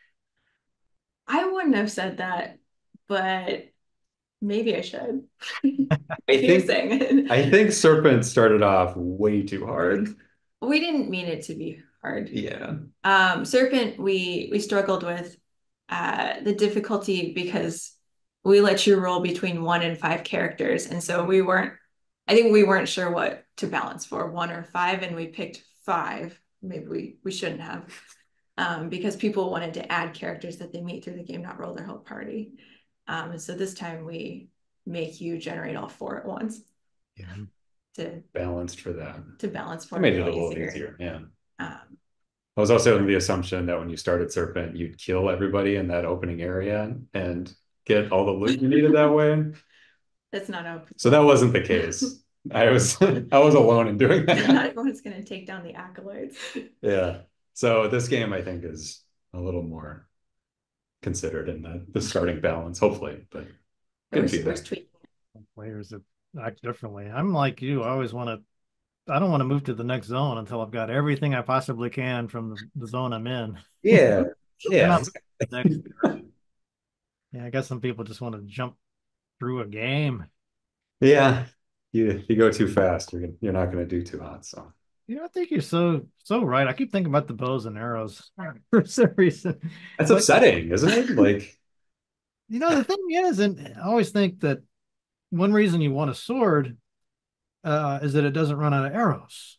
I wouldn't have said that, but maybe I should. I You're think saying it. I think Serpent started off way too hard. We didn't mean it to be hard. Yeah. Um, Serpent, we we struggled with uh, the difficulty because we let you roll between one and five characters, and so we weren't. I think we weren't sure what to balance for, one or five, and we picked five. Maybe we we shouldn't have, um, because people wanted to add characters that they meet through the game, not roll their whole party. Um, and so this time we make you generate all four at once. Yeah. To Balanced for that. To balance for I made it a little easier. easier. Yeah. Um, I was also under the assumption that when you started Serpent, you'd kill everybody in that opening area and get all the loot you needed that way. That's not open. So that wasn't the case. I was I was alone in doing that. Not everyone's going to take down the acolytes. Yeah. So this game, I think, is a little more considered in the, the starting balance, hopefully. But we're, we're tweaking. Players that act differently. I'm like you. I always want to. I don't want to move to the next zone until I've got everything I possibly can from the, the zone I'm in. Yeah. Yeah. Next, yeah. I guess some people just want to jump through a game. Yeah. You you go too fast, you're you're not going to do too hot. So. You know, I think you're so so right. I keep thinking about the bows and arrows for some reason. That's but, upsetting, isn't it? Like, you know, the thing is, and I always think that one reason you want a sword uh, is that it doesn't run out of arrows.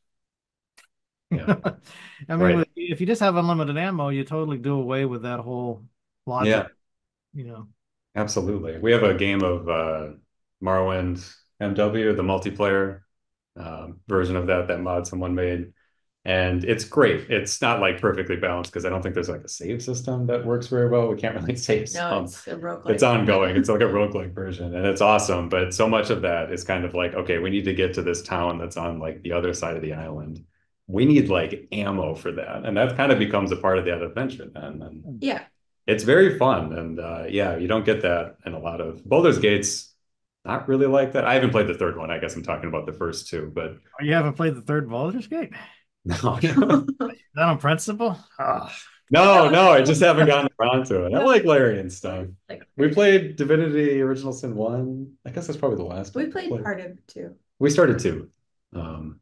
Yeah. I mean, right. If you just have unlimited ammo, you totally do away with that whole logic. Yeah. You know. Absolutely. We have a game of uh, Morrowind M W, the multiplayer uh, version of that, that mod someone made. And it's great. It's not like perfectly balanced because I don't think there's like a save system that works very well. We can't really save. No, some. it's a roguelike. It's ongoing. It's like a roguelike version and it's awesome. But so much of that is kind of like, okay, we need to get to this town that's on like the other side of the island. We need like ammo for that. And that kind of becomes a part of that adventure then. And yeah. It's very fun. And uh, yeah, you don't get that in a lot of Baldur's Gate's not really like that. I haven't played the third one. I guess I'm talking about the first two, but oh, you haven't played the third Baldur's Gate? No. Is that on principle? Oh. No, no, I just haven't gotten around to it. I like Larry and stuff. Like, we played Divinity Original Sin one. I guess that's probably the last we one. Played we played part of two. We started two. Um,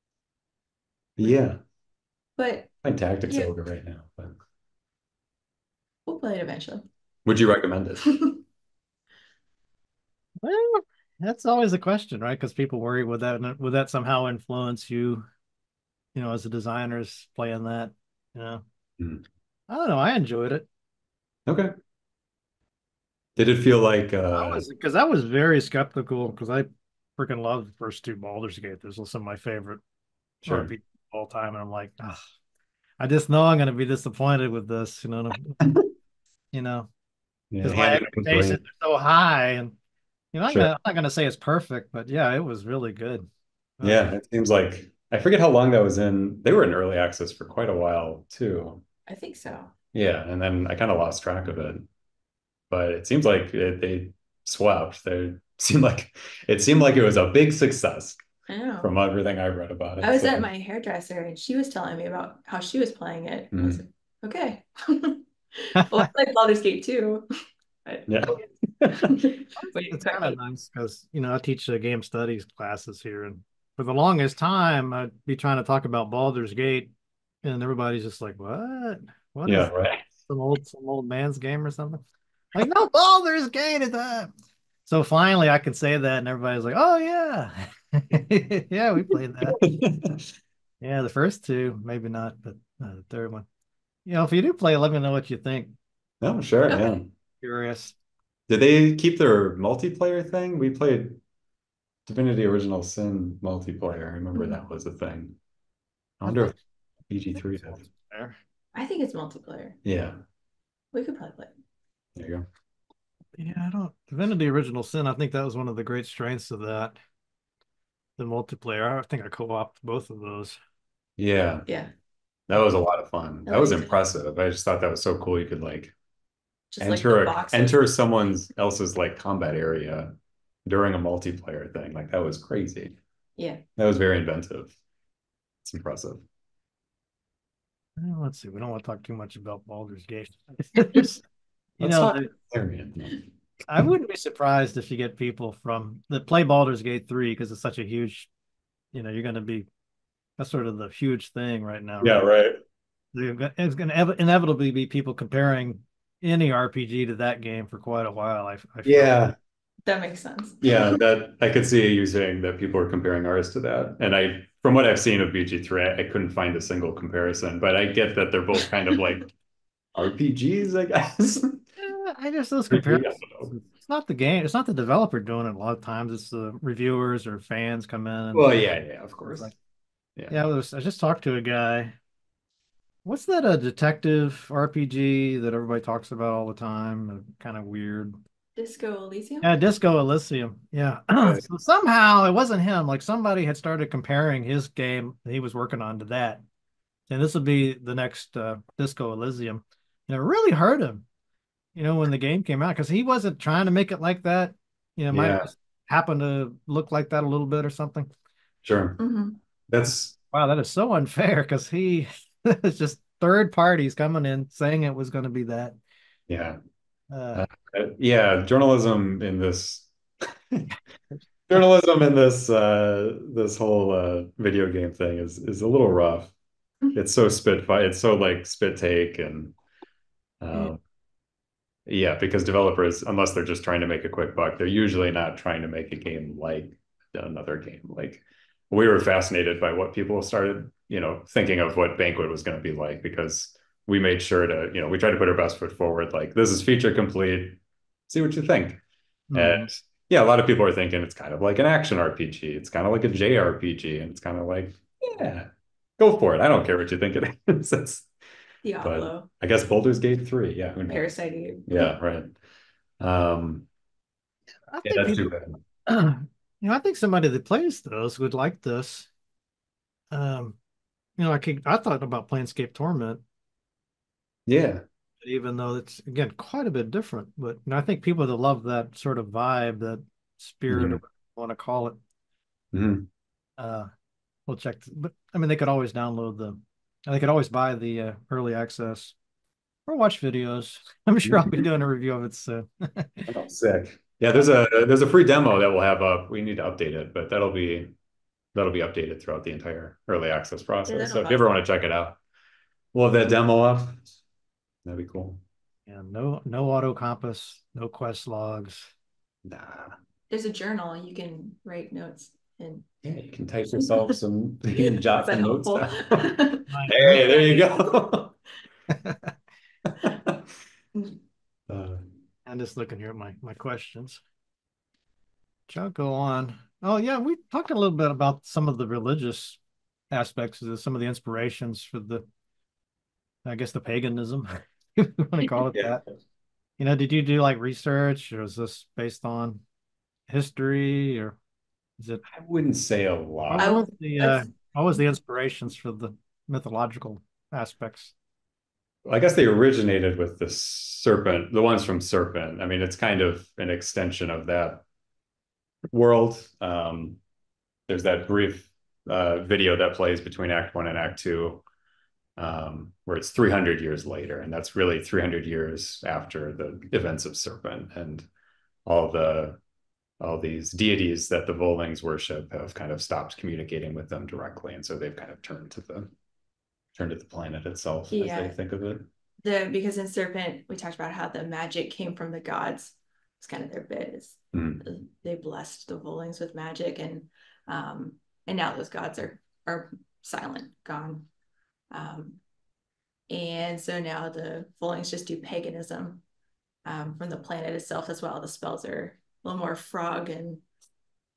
yeah. But I'm Tactics yeah. Ogre right now, but we'll play it eventually. Would you recommend it? Well, that's always a question, right? Because people worry would that would that somehow influence you, you know, as a designer's playing that, you know. Mm. I don't know. I enjoyed it. Okay. Did it feel like uh because I, I was very skeptical because I freaking love the first two Baldur's Gate. Those are some of my favorite sure. R P Gs of all time, and I'm like, oh, I just know I'm going to be disappointed with this, you know. You know, because yeah, my expectations are so high, and you know, I'm, sure. gonna, I'm not going to say it's perfect, but yeah, it was really good. Yeah, it seems like I forget how long that was in. They were in early access for quite a while too. I think so. Yeah, and then I kind of lost track of it, but it seems like it, they swept. They seemed like it seemed like it was a big success. I know. From everything I read about it. I was so. at my hairdresser and she was telling me about how she was playing it. Mm-hmm. I was like, okay. Well, I played Baldur's Gate too. But, yeah. It's kind of nice because, you know, I teach uh, game studies classes here, and for the longest time I'd be trying to talk about Baldur's Gate and everybody's just like, what? What yeah, is right. Some old some old man's game or something? Like, no, Baldur's Gate is that. So finally I can say that and everybody's like, oh yeah. Yeah, we played that. Yeah, the first two, maybe not, but uh, the third one. You know, if you do play, let me know what you think. Oh, sure, yeah. Curious. Did they keep their multiplayer thing? We played Divinity Original Sin multiplayer. I remember Mhm. that was a thing. I I wonder thought- if B G three it's has. multiplayer. I think it's multiplayer. Yeah, We could probably play. there you go. Yeah, I don't. Divinity Original Sin, I think that was one of the great strengths of that. The multiplayer. I think I co-opted both of those. Yeah, Yeah. that was a lot of fun. I That was liked it. impressive. I just thought that was so cool. You could like Just like enter the a, boxes. enter someone else's like combat area during a multiplayer thing. Like that was crazy. Yeah. That was very inventive. It's impressive. Well, let's see. We don't want to talk too much about Baldur's Gate. There's, you Let's know, talk the, Arian. I wouldn't be surprised if you get people from that play Baldur's Gate three because it's such a huge, you know, you're going to be, that's sort of the huge thing right now. Yeah, right. Right? It's going to inevitably be people comparing any R P G to that game for quite a while. I, I feel. Yeah. That makes sense. Yeah, that I could see you saying that people are comparing ours to that. And I, from what I've seen of B G three, I, I couldn't find a single comparison, but I get that they're both kind of like R P Gs, I guess. Yeah, I just those comparisons. It's not the game. It's not the developer doing it. A lot of times, it's the reviewers or fans come in. And, Well, yeah, yeah, of course. like, yeah, yeah. I, was, I just talked to a guy. What's that? A detective R P G that everybody talks about all the time? Kind of weird. Disco Elysium? Yeah, Disco Elysium. Yeah. So somehow it wasn't him. Like somebody had started comparing his game that he was working on to that, and this will be the next uh, Disco Elysium. And it really hurt him, you know, when the game came out because he wasn't trying to make it like that. You know, it might Yeah. have just happened to look like that a little bit or something. sure. Mm-hmm. That's Wow, that is so unfair because he it's just third parties coming in saying it was going to be that. yeah. Uh, Uh, yeah, journalism in this journalism in this uh this whole uh video game thing is is a little rough. It's so spitfire, it's so like spit take and um yeah, because developers, unless they're just trying to make a quick buck, they're usually not trying to make a game like another game. Like we were fascinated by what people started, you know, thinking of what Banquet was going to be like because we made sure to, you know, we tried to put our best foot forward. Like this is feature complete. See what you think. mhm. And yeah, a lot of people are thinking it's kind of like an action R P G. It's kind of like a J R P G, and it's kind of like, yeah, go for it. I don't care what you think it is. It's, Diablo. but I guess Baldur's Gate three. Yeah, who knows? Parasite Eve. Yeah, right. Um, I yeah, think that's too people, bad. you know, I think somebody that plays those would like this. Um, you know, I could, I thought about Planescape Torment, Yeah. even though it's again quite a bit different. But you know, I think people that love that sort of vibe, that spirit, or Mhm. whatever you want to call it, Mhm. uh, we'll check. But I mean, they could always download the, they could always buy the uh, early access or watch videos. I'm sure I'll be doing a review of it soon. Oh, sick. Yeah, there's a there's a free demo that we'll have up. We need to update it, but that'll be that'll be updated throughout the entire early access process. Yeah, So if you ever awesome. want to check it out, we'll have that demo up. That'd be cool. Yeah, no, no auto compass, no quest logs. Nah. There's a journal you can write notes in. Yeah, you can type yourself some, you can jot Is that some notes helpful? down. Hey, there you go. uh, I'm just looking here at my my questions. Shall go on. Oh yeah, we talked a little bit about some of the religious aspects of this, some of the inspirations for the, I guess the paganism, if you want to call it yeah. that. You know, did you do like research, or is this based on history, or is it? I wouldn't say a What lot. was the uh, That's- what was the inspirations for the mythological aspects? I guess they originated with the serpent, the ones from Serpent. I mean, it's kind of an extension of that world. Um, there's that brief uh, video that plays between Act One and Act Two, um, where it's three hundred years later, and that's really three hundred years after the events of Serpent, and all the all these deities that the Volings worship have kind of stopped communicating with them directly, and so they've kind of turned to the turned to the planet itself as Yeah. they think of it. The because in Serpent we talked about how the magic came from the gods. It's kind of their bit. Is Mm. they blessed the Volings with magic, and um, and now those gods are are silent, gone. Um, and so now the Volings just do paganism um, from the planet itself as well. The spells are a little more frog and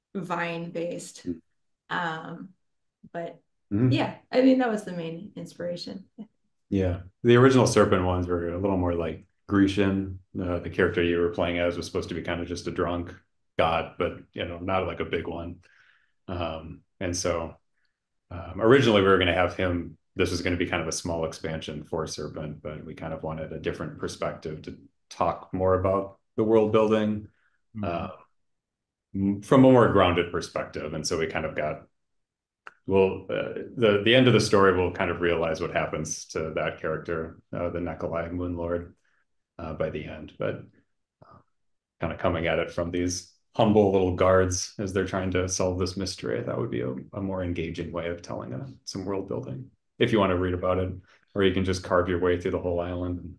Vine based. Um, but Mhm. yeah, I mean, that was the main inspiration. Yeah, the original Serpent ones were a little more like Grecian. Uh, the character you were playing as was supposed to be kind of just a drunk god, but you know, not like a big one. Um, and so um, originally we were going to have him. This was going to be kind of a small expansion for Serpent, but we kind of wanted a different perspective to talk more about the world building uh, from a more grounded perspective. And so we kind of got well, uh, the the end of the story, we'll kind of realize what happens to that character, uh, the Nekalai Moon Lord, uh, by the end. But uh, kind of coming at it from these humble little guards as they're trying to solve this mystery, that would be a, a more engaging way of telling uh, some world building. If you want to read about it, or you can just carve your way through the whole island.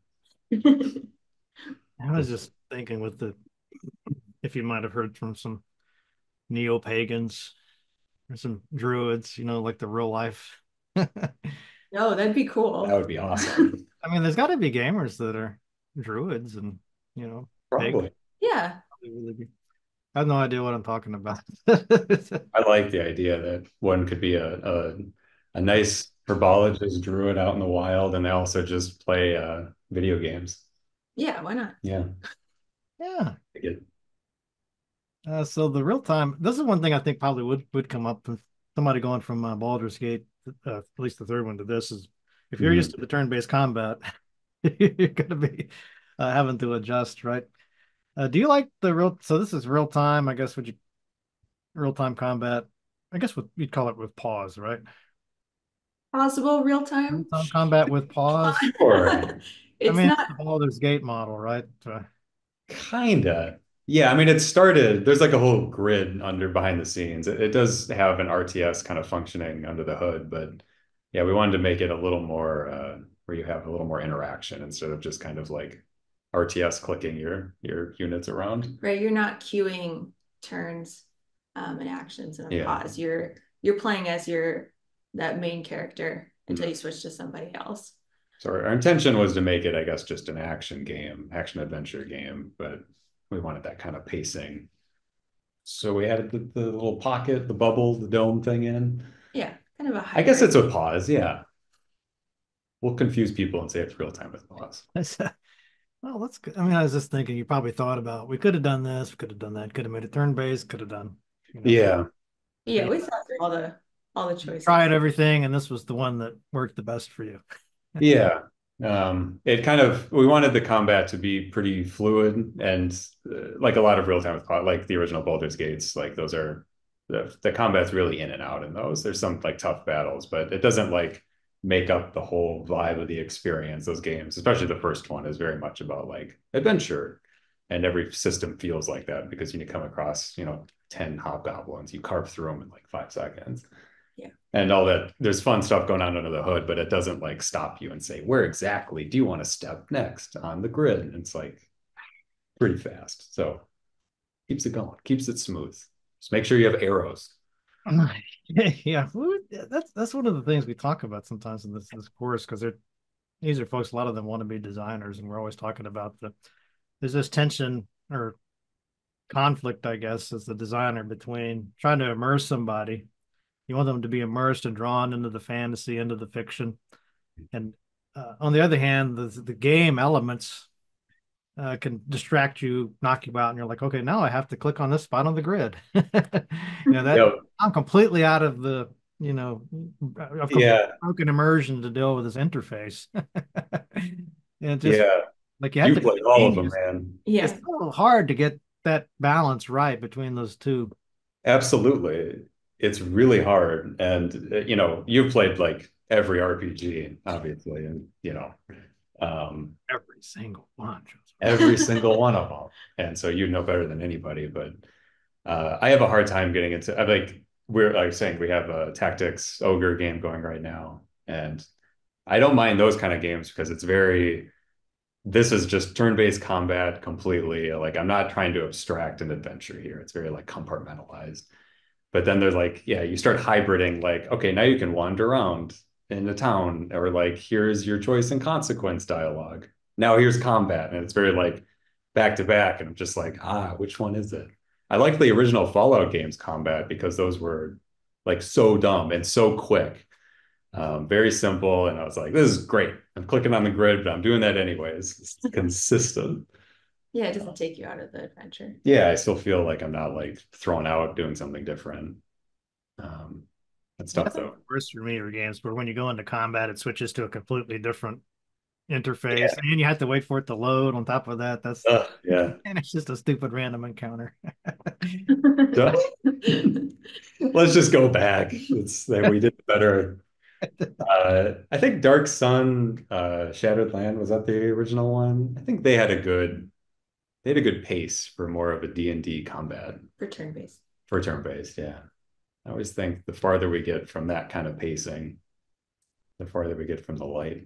I was just thinking with the, if you might have heard from some neo-pagans or some druids, you know, like the real life. No, that'd be cool. That would be awesome. I mean, there's got to be gamers that are druids and, you know, Probably. pagans. Yeah. Really be. I have no idea what I'm talking about. I like the idea that one could be a, a, a nice herbologist druid out in the wild, and they also just play uh, video games. Yeah, why not? Yeah. Yeah. I get Uh, so the real time, this is one thing I think probably would would come up with somebody going from uh, Baldur's Gate, uh, at least the third one, to this is if you're Mhm. used to the turn-based combat, you're going to be uh, having to adjust, right? Uh, do you like the real? So this is real time, I guess. Would you real time combat? I guess what you'd call it with pause, right? Possible real time? Real time combat with pause. Sure. It's I mean, not. it's the Baldur's Gate model, right? Uh, Kinda. Yeah, I mean, it started, there's like a whole grid under behind the scenes. It, it does have an R T S kind of functioning under the hood, but yeah, we wanted to make it a little more uh, where you have a little more interaction instead of just kind of like R T S clicking your your units around. Right, you're not queuing turns um, and actions in a Yeah. pause. You're you're playing as your that main character until you switch to somebody else. So our, our intention was to make it, I guess, just an action game, action adventure game, but we wanted that kind of pacing. So we added the, the little pocket, the bubble, the dome thing in. Yeah, kind of a I guess hybrid. it's a pause, yeah. We'll confuse people and say it's real time with pause. well, that's good. I mean, I was just thinking, you probably thought about we could have done this, we could have done that, could have made it turn-based, could have done, you know, Yeah. Yeah, we thought through all the all the choices. tried everything, and this was the one that worked the best for you. Yeah. Um, it kind of, we wanted the combat to be pretty fluid and uh, like a lot of real time with pause, like the original Baldur's Gates, like those are, the, the combat's really in and out in those. There's some like tough battles, but it doesn't like make up the whole vibe of the experience. Those games, especially the first one, is very much about like adventure. And every system feels like that because you come across, you know, ten hobgoblins, you carve through them in like five seconds. Yeah. And all that, there's fun stuff going on under the hood, but it doesn't like stop you and say, where exactly do you want to step next on the grid? And it's like pretty fast. So keeps it going, keeps it smooth. Just make sure you have arrows. yeah, that's that's one of the things we talk about sometimes in this this course, because they're these are folks, a lot of them want to be designers, and we're always talking about the there's this tension or conflict, I guess, as the designer between trying to immerse somebody. You want them to be immersed and drawn into the fantasy, into the fiction. And uh, on the other hand, the, the game elements uh, can distract you, knock you out, and you're like, okay, now I have to click on this spot on the grid. you know, that Yep. I'm completely out of the, you know, of Yeah. broken immersion to deal with this interface. and just Yeah. like you have You to played all of them, genius. man. Yeah. It's a little hard to get that balance right between those two. Absolutely. It's really hard. And, uh, you know, you've played like every R P G, obviously, and, you know, um, Every single one. every single one of them. And so you know better than anybody, but uh, I have a hard time getting into, I like, we're like saying we have a tactics ogre game going right now. And I don't mind those kind of games because it's very, this is just turn-based combat completely. Like I'm not trying to abstract an adventure here. It's very like compartmentalized. But then they're like, yeah, you start hybriding like, okay, now you can wander around in the town, or like, here's your choice and consequence dialogue. Now here's combat. And it's very like back to back. And I'm just like, ah, which one is it? I like the original Fallout games combat because those were like so dumb and so quick. Um, very simple. And I was like, this is great. I'm clicking on the grid, but I'm doing that anyways. It's consistent. Yeah, it doesn't take you out of the adventure. Yeah, I still feel like I'm not like thrown out doing something different. Um, that's tough though. Worst for me are games where when you go into combat, it switches to a completely different interface, Yeah. and you have to wait for it to load. On top of that, that's uh, yeah, and it's just a stupid random encounter. let's just go back. It's that we did better. Uh, I think Dark Sun, uh, Shattered Land, was that the original one? I think they had a good, they had a good pace for more of a D and D combat. For turn-based. For turn-based, yeah. I always think the farther we get from that kind of pacing, the farther we get from the light.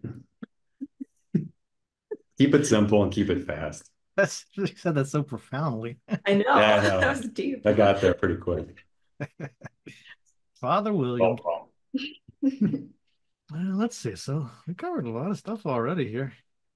Keep it simple and keep it fast. That's you said that so profoundly. I know. Yeah, I know. That was deep. I got there pretty quick. Father William. Oh, Well, let's see. So we covered a lot of stuff already here.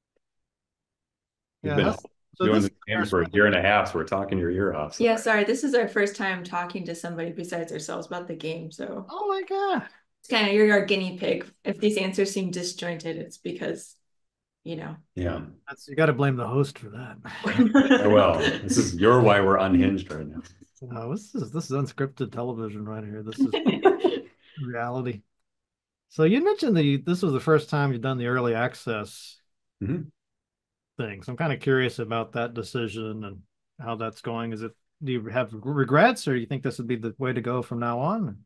You've Yeah. been that's- So doing this the game for a year and a half, so we're talking your ear off. So. Yeah, sorry. This is our first time talking to somebody besides ourselves about the game. So Oh my God. it's kind of, you're our guinea pig. If these answers seem disjointed, it's because, you know. Yeah. That's you got to blame the host for that. Well, this is your why we're unhinged right now. No, this is this is unscripted television right here. This is reality. So you mentioned the this was the first time you've done the early access Mhm. thing. So I'm kind of curious about that decision and how that's going. Is it do you have regrets, or do you think this would be the way to go from now on?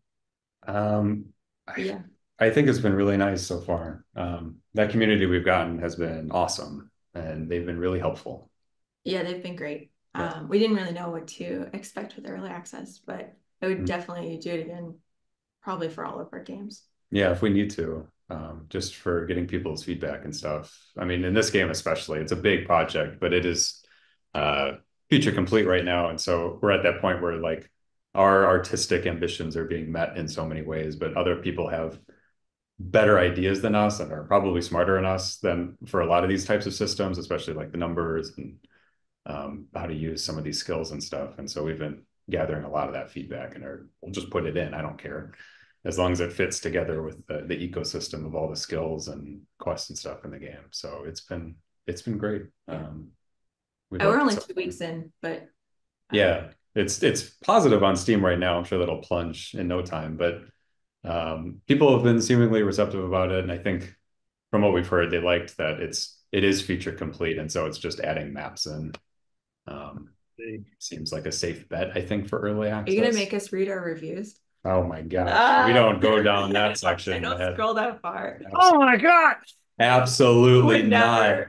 Um, I, Yeah. I think it's been really nice so far. Um, that community we've gotten has been awesome, and they've been really helpful. Yeah, they've been great. Yeah. Um, we didn't really know what to expect with early access, but I would Mhm. definitely do it again, probably for all of our games. Yeah, if we need to, um, just for getting people's feedback and stuff. I mean, in this game especially, it's a big project, but it is uh, feature complete right now, and so we're at that point where like our artistic ambitions are being met in so many ways, but other people have better ideas than us and are probably smarter than us than for a lot of these types of systems, especially like the numbers and um, how to use some of these skills and stuff. And so we've been gathering a lot of that feedback, and are, we'll just put it in. I don't care, as long as it fits together with the, the ecosystem of all the skills and quests and stuff in the game. So it's been it's been great. Um, Oh, we're only two weeks in, but um, yeah, it's it's positive on Steam right now. I'm sure that'll plunge in no time, but um, people have been seemingly receptive about it, and I think from what we've heard, they liked that it's it is feature complete, and so it's just adding maps in. Um, seems like a safe bet, I think, for early access. Are you gonna make us read our reviews? Oh my gosh, Ah. we don't go down that I section. don't ahead. scroll that far. Oh my God. Absolutely Would not. never.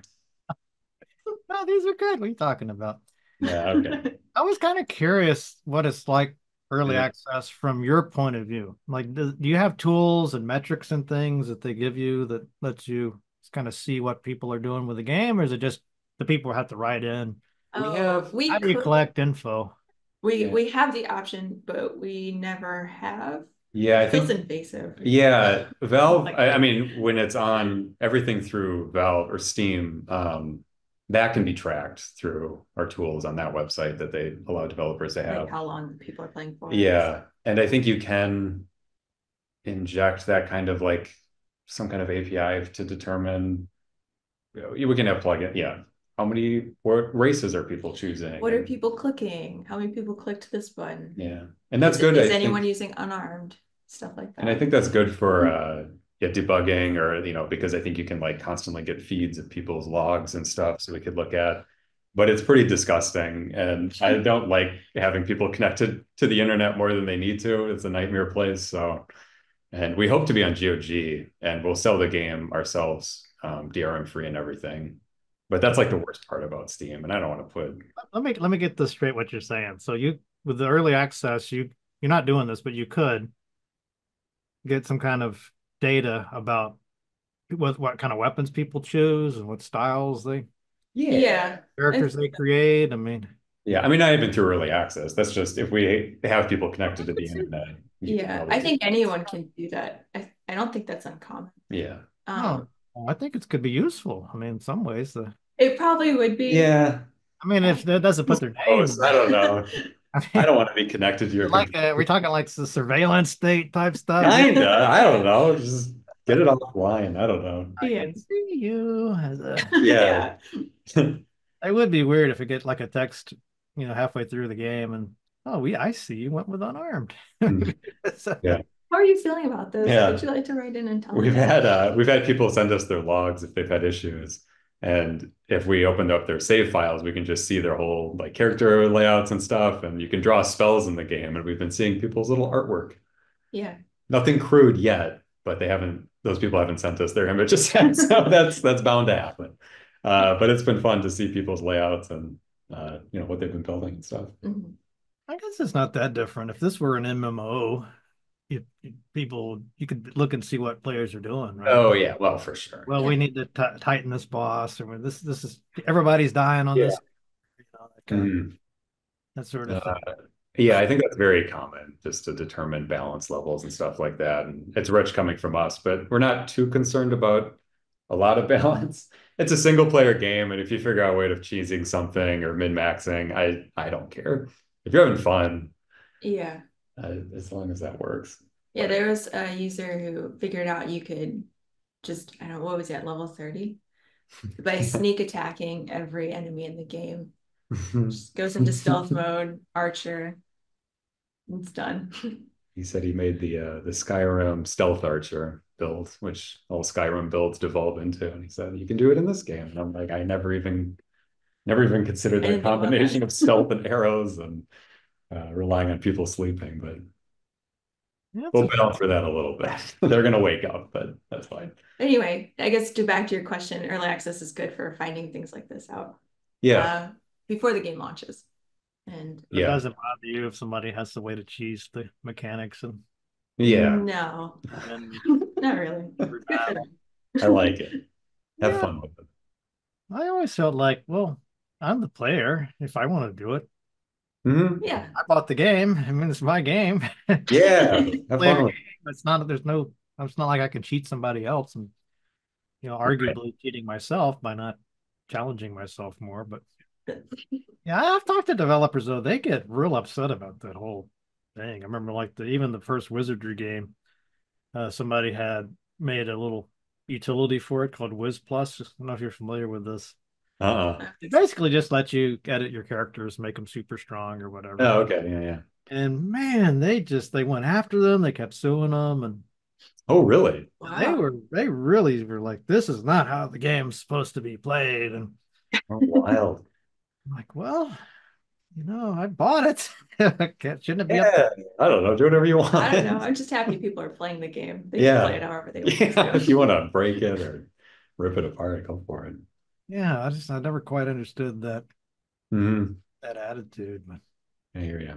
No, these are good. What are you talking about? Yeah, okay. I was kind of curious what it's like early Yeah. access from your point of view. Like, do, do you have tools and metrics and things that they give you that lets you kind of see what people are doing with the game, or is it just the people have to write in? Oh, We have- we How do you could- collect info? We Yeah. we have the option, but we never have. Yeah, I It feels think invasive. yeah, Valve, Like- I, I mean, when it's on everything through Valve or Steam, um, that can be tracked through our tools on that website that they allow developers to Like have. how long people are playing for. Yeah, and I think you can inject that kind of like some kind of A P I to determine, you know, we can have plugin, yeah. How many what races are people choosing? What are And- people clicking? How many people clicked this button? Yeah, and that's is, good. Is I anyone think, using unarmed stuff like that? and I think that's good for uh, yeah, debugging, or you know, because I think you can like constantly get feeds of people's logs and stuff, so we could look at. But it's pretty disgusting, and I don't like having people connected to the internet more than they need to. It's a nightmare place. So, and we hope to be on G O G, and we'll sell the game ourselves, um, D R M free and everything. But that's like the worst part about Steam, and I don't want to put. Let me let me get this straight. What you're saying? So you with the early access, you you're not doing this, but you could get some kind of data about what what kind of weapons people choose and what styles they Yeah. characters they create. I mean, Yeah, I mean, I have been through early access. That's just if we have people connected to the internet. you can Yeah. probably I do think that. anyone can do that. I, I don't think that's uncommon. Yeah. Um, oh, I think it could be useful. I mean, in some ways, the It probably would be. Yeah. I mean, if that doesn't put their name, I don't know. I mean, I don't want to be connected to your like computer. uh, we're talking like the surveillance state type stuff. Kinda. I don't know. Just get it offline. I don't know. I Yeah. can see you. As a... Yeah. It would be weird if it get like a text, you know, halfway through the game, and oh, we I see you went with unarmed. So, Yeah. How are you feeling about this? Yeah. Would you like to write in and tell We've me? had uh we've had people send us their logs if they've had issues. And if we opened up their save files, we can just see their whole like character layouts and stuff, and you can draw spells in the game. And we've been seeing people's little artwork. Yeah. Nothing crude yet, but they haven't, those people haven't sent us their images yet. So that's that's bound to happen. Uh, but it's been fun to see people's layouts and uh, you know, what they've been building and stuff. Mm-hmm. I guess it's not that different. If this were an M M O, you, you- people you could look and see what players are doing, right? Oh yeah, well for sure. Well, we need to t tighten this boss, or this this is everybody's dying on Yeah. this, you know, that, kind of, Mhm. that sort of Uh, thing. yeah, I think that's very common just to determine balance levels and stuff like that. And it's rich coming from us, but we're not too concerned about a lot of balance. It's a single player game, and if you figure out a way of cheesing something or min-maxing, I I don't care. If you're having fun, Yeah. uh, as long as that works. Yeah, there was a user who figured out you could just, I don't know, what was it, at level thirty? By sneak attacking every enemy in the game. Just goes into stealth mode, archer, and it's done. He said he made the uh, the Skyrim stealth archer build, which all Skyrim builds devolve into, and he said you can do it in this game. And I'm like, I never even never even considered I that didn't think about combination that. of stealth and arrows and uh, relying on people sleeping, but Yeah, it's we'll a- balance for that a little bit. They're gonna wake up, but that's fine. Anyway, I guess to back to your question, early access is good for finding things like this out Yeah, uh, before the game launches. And It yeah, doesn't bother you if somebody has to way to cheese the mechanics and yeah. no, and not really. every Good for battle. I like it. Have Yeah, fun with it. I always felt like, well, I'm the player. If I want to do it, Mhm. Yeah. I bought the game. I mean, it's my game. Yeah, have Play the fun with game. It's not. There's no. It's not like I can cheat somebody else and you know, it. Right. arguably cheating myself by not challenging myself more. But yeah, I've talked to developers though; they get real upset about that whole thing. I remember like the even the first Wizardry game, uh, somebody had made a little utility for it called Wiz Plus. I don't know if you're familiar with this. Uh-uh. It basically just lets you edit your characters, make them super strong or whatever. Oh, okay. Yeah, yeah. And man, they just they went after them. They kept suing them, and Oh, really? they Wow. were they really were like, "This is not how the game's supposed to be played." And Oh, wild. I'm like, well, you know, I bought it. Shouldn't it be up Yeah, to I don't know. Do whatever you want. I don't know. I'm just happy people are playing the game. They Yeah. can play it however they want Yeah, to. if you want to break it or rip it apart, go for it. Yeah, I just I never quite understood that Mhm. that attitude, but I hear you.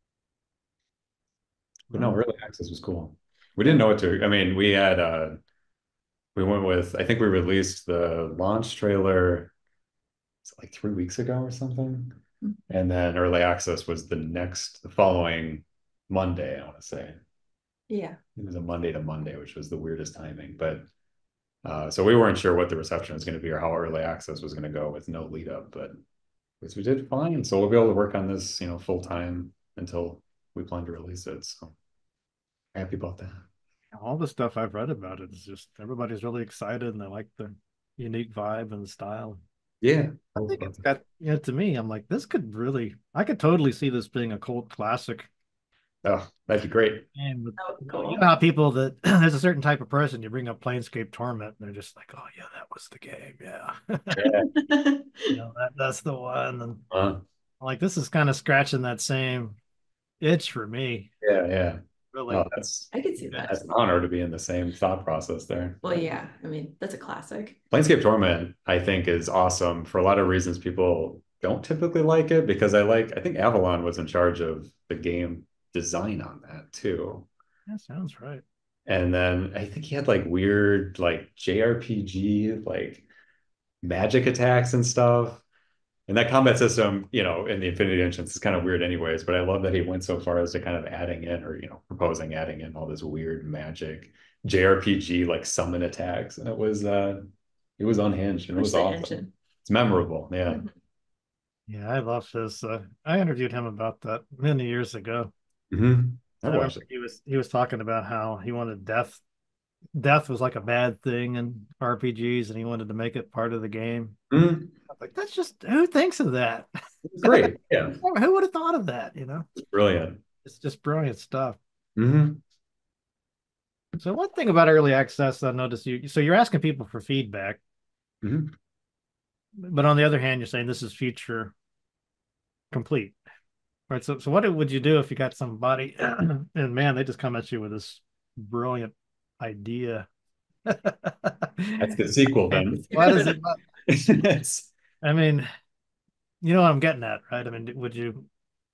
But no, well, early access was cool. We didn't know what to. I mean, we had uh we went with, I think we released the launch trailer was it like three weeks ago or something. And then early access was the next the following Monday, I want to say. Yeah. It was a Monday to Monday, which was the weirdest timing. But uh so we weren't sure what the reception was going to be or how early access was going to go with no lead up, but because we did fine. So we'll be able to work on this, you know, full time until we plan to release it. So happy about that. all the stuff I've read about it is just everybody's really excited and they like the unique vibe and the style. Yeah. I think it's got, you know, to me, I'm like, this could really, I could totally see this being a cult classic. Oh, that'd be great. And with, Oh, you cool. know how people that there's a certain type of person you bring up Planescape Torment and they're just like, oh yeah, that was the game, yeah. Yeah. You know, that that's the one. And Uh, I'm like, this is kind of scratching that same itch for me. yeah, yeah. Really, Oh, that's I could see that. that's an honor to be in the same thought process there. Well, yeah. I mean, that's a classic. Planescape Torment, I think, is awesome for a lot of reasons. People don't typically like it because I like, I think Avalon was in charge of the game design on that too. that sounds right. And then I think he had like weird, like J R P G, like magic attacks and stuff. And that combat system, you know, in the Infinity Enchants is kind of weird anyways, but I love that he went so far as to kind of adding in or, you know, proposing adding in all this weird magic J R P G like summon attacks. And it was uh it was unhinged and it Which was the awesome. engine. It's memorable. Yeah. Mhm. Yeah, I love his. Uh, I interviewed him about that many years ago. Mm-hmm. I I watched remember it. he was he was talking about how he wanted death. Death was like a bad thing in R P Gs, and he wanted to make it part of the game. Mm-hmm. I was like, that's just who thinks of that? It's great. Yeah, Who would have thought of that? You know, it's brilliant. it's just brilliant stuff. Mm-hmm. So one thing about early access, I noticed you. So you're asking people for feedback, Mm-hmm. but on the other hand, you're saying this is future complete. Right. So, so what would you do if you got somebody and man, they just come at you with this brilliant idea? That's the sequel then. What is it? It's, I mean, you know what I'm getting at, right? I mean, would you,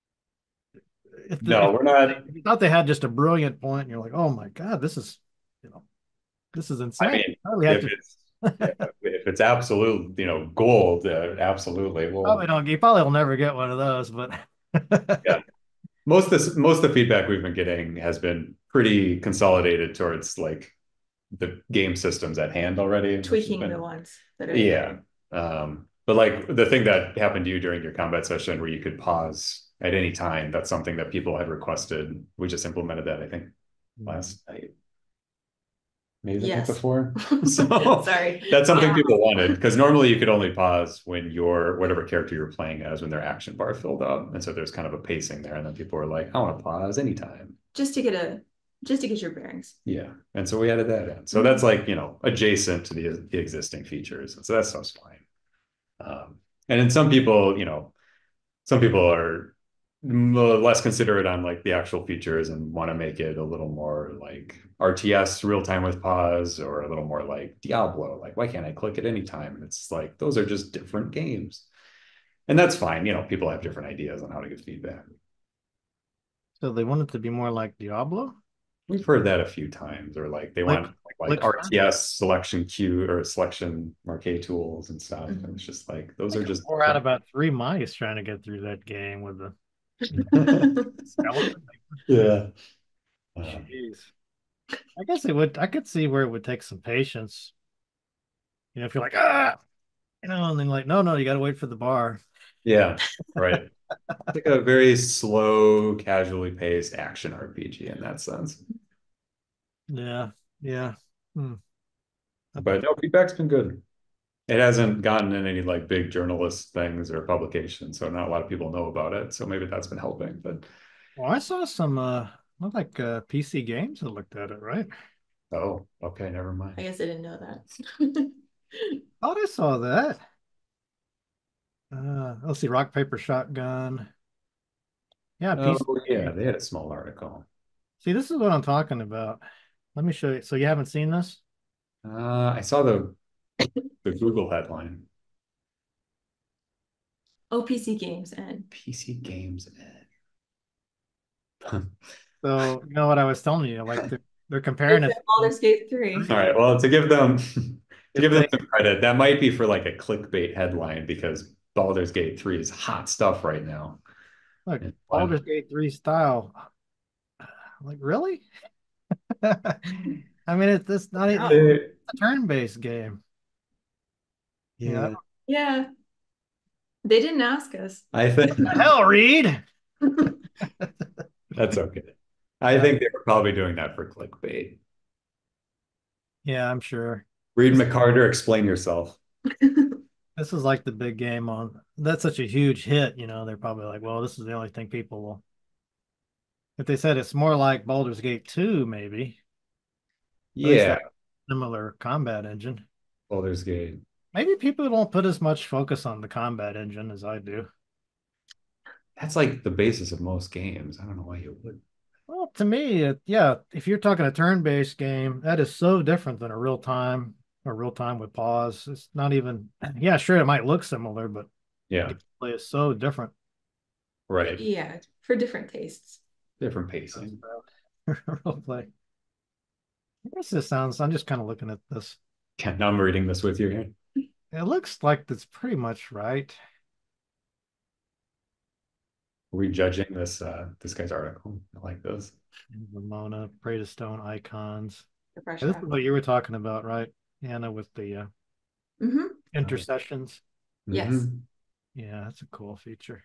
if, the, no, if we're not. you thought they had just a brilliant point and you're like, oh my God, this is, you know, this is I insane. mean, Probably had if to, it's yeah, if it's absolute, you know, gold, uh, absolutely. Well, probably don't, you probably will never get one of those, but yeah. Most of this, most of the feedback we've been getting has been pretty consolidated towards like the game systems at hand already. Tweaking been, the ones that are yeah. Um, but like the thing that happened to you during your combat session where you could pause at any time, that's something that people had requested. We just implemented that, I think, last night. Maybe the night Yes. before. So Sorry. that's something Yeah. people wanted because normally you could only pause when your whatever character you're playing as when their action bar filled up. And so there's kind of a pacing there. And then people were like, I want to pause anytime. Just to get a just to get your bearings. Yeah. And so we added that in. So that's like, you know, adjacent to the, the existing features. And so that stuff's fine. Um, and then some people, you know, some people are less considerate on like the actual features and want to make it a little more like R T S real time with pause or a little more like Diablo. Like, why can't I click at any time? And it's like, those are just different games. And that's fine. You know, people have different ideas on how to give feedback. so they want it to be more like Diablo. We've heard that a few times, or like they Like, want like, like like R T S selection queue or selection marquee tools and stuff. And it's just like, those are just. we're out about three mice trying to get through that game with the skeleton. Yeah. Uh, Jeez. I guess it would. I could see where it would take some patience. You know, if you're like, ah, you know, and then like, no, no, you got to wait for the bar. yeah, right. It's like a very slow, casually paced action R P G in that sense. Yeah, yeah. Hmm. But no, feedback's been good. It hasn't gotten in any like big journalist things or publications, so not a lot of people know about it. So maybe that's been helping. But Well, I saw some uh look like uh P C games that looked at it, right? oh, okay, never I mind. guess I didn't know that. Thought I saw that. Uh let's see, rock, paper, shotgun. Yeah, Oh, P C yeah, games. they had a small article. See, this is what I'm talking about. Let me show you. So you haven't seen this? Uh, I saw the the Google headline. Oh, P C games and P C games. So you know what I was telling you, like they're, they're comparing it. Baldur's Gate three. All right. Well, to give them to give them It's some credit, that might be for like a clickbait headline because Baldur's Gate three is hot stuff right now. Look, And one- Baldur's Gate three style. Like, really? I mean, it's, it's not even Oh. it's a turn-based game. yeah, Yeah. They didn't ask us. I think Hell, Reed. that's okay. I think they were probably doing that for clickbait. Yeah, I'm sure. Reed McCarter, explain yourself. This is like the big game on that's such a huge hit, you know. They're probably like, well, this is the only thing people will. If they said it's more like Baldur's Gate two, maybe. At least Yeah, that similar combat engine. Baldur's Gate. Maybe people don't put as much focus on the combat engine as I do. That's like the basis of most games. I don't know why you would. Well, to me, it, yeah, if you're talking a turn-based game, that is so different than a real time or real time with pause. It's not even, yeah, sure, it might look similar, but Yeah, gameplay is so different. right. Yeah, for different tastes. Different pacing. Real play. I guess this sounds, I'm just kind of looking at this. Yeah, now I'm reading this with you here. It looks like that's pretty much right. Are we judging this uh this guy's article? I like this. Ramona, Pray to Stone icons. The fresh This is apple. what you were talking about, right, Anna, with the uh, Mhm. intercessions. Yes. Mhm. Yeah, that's a cool feature.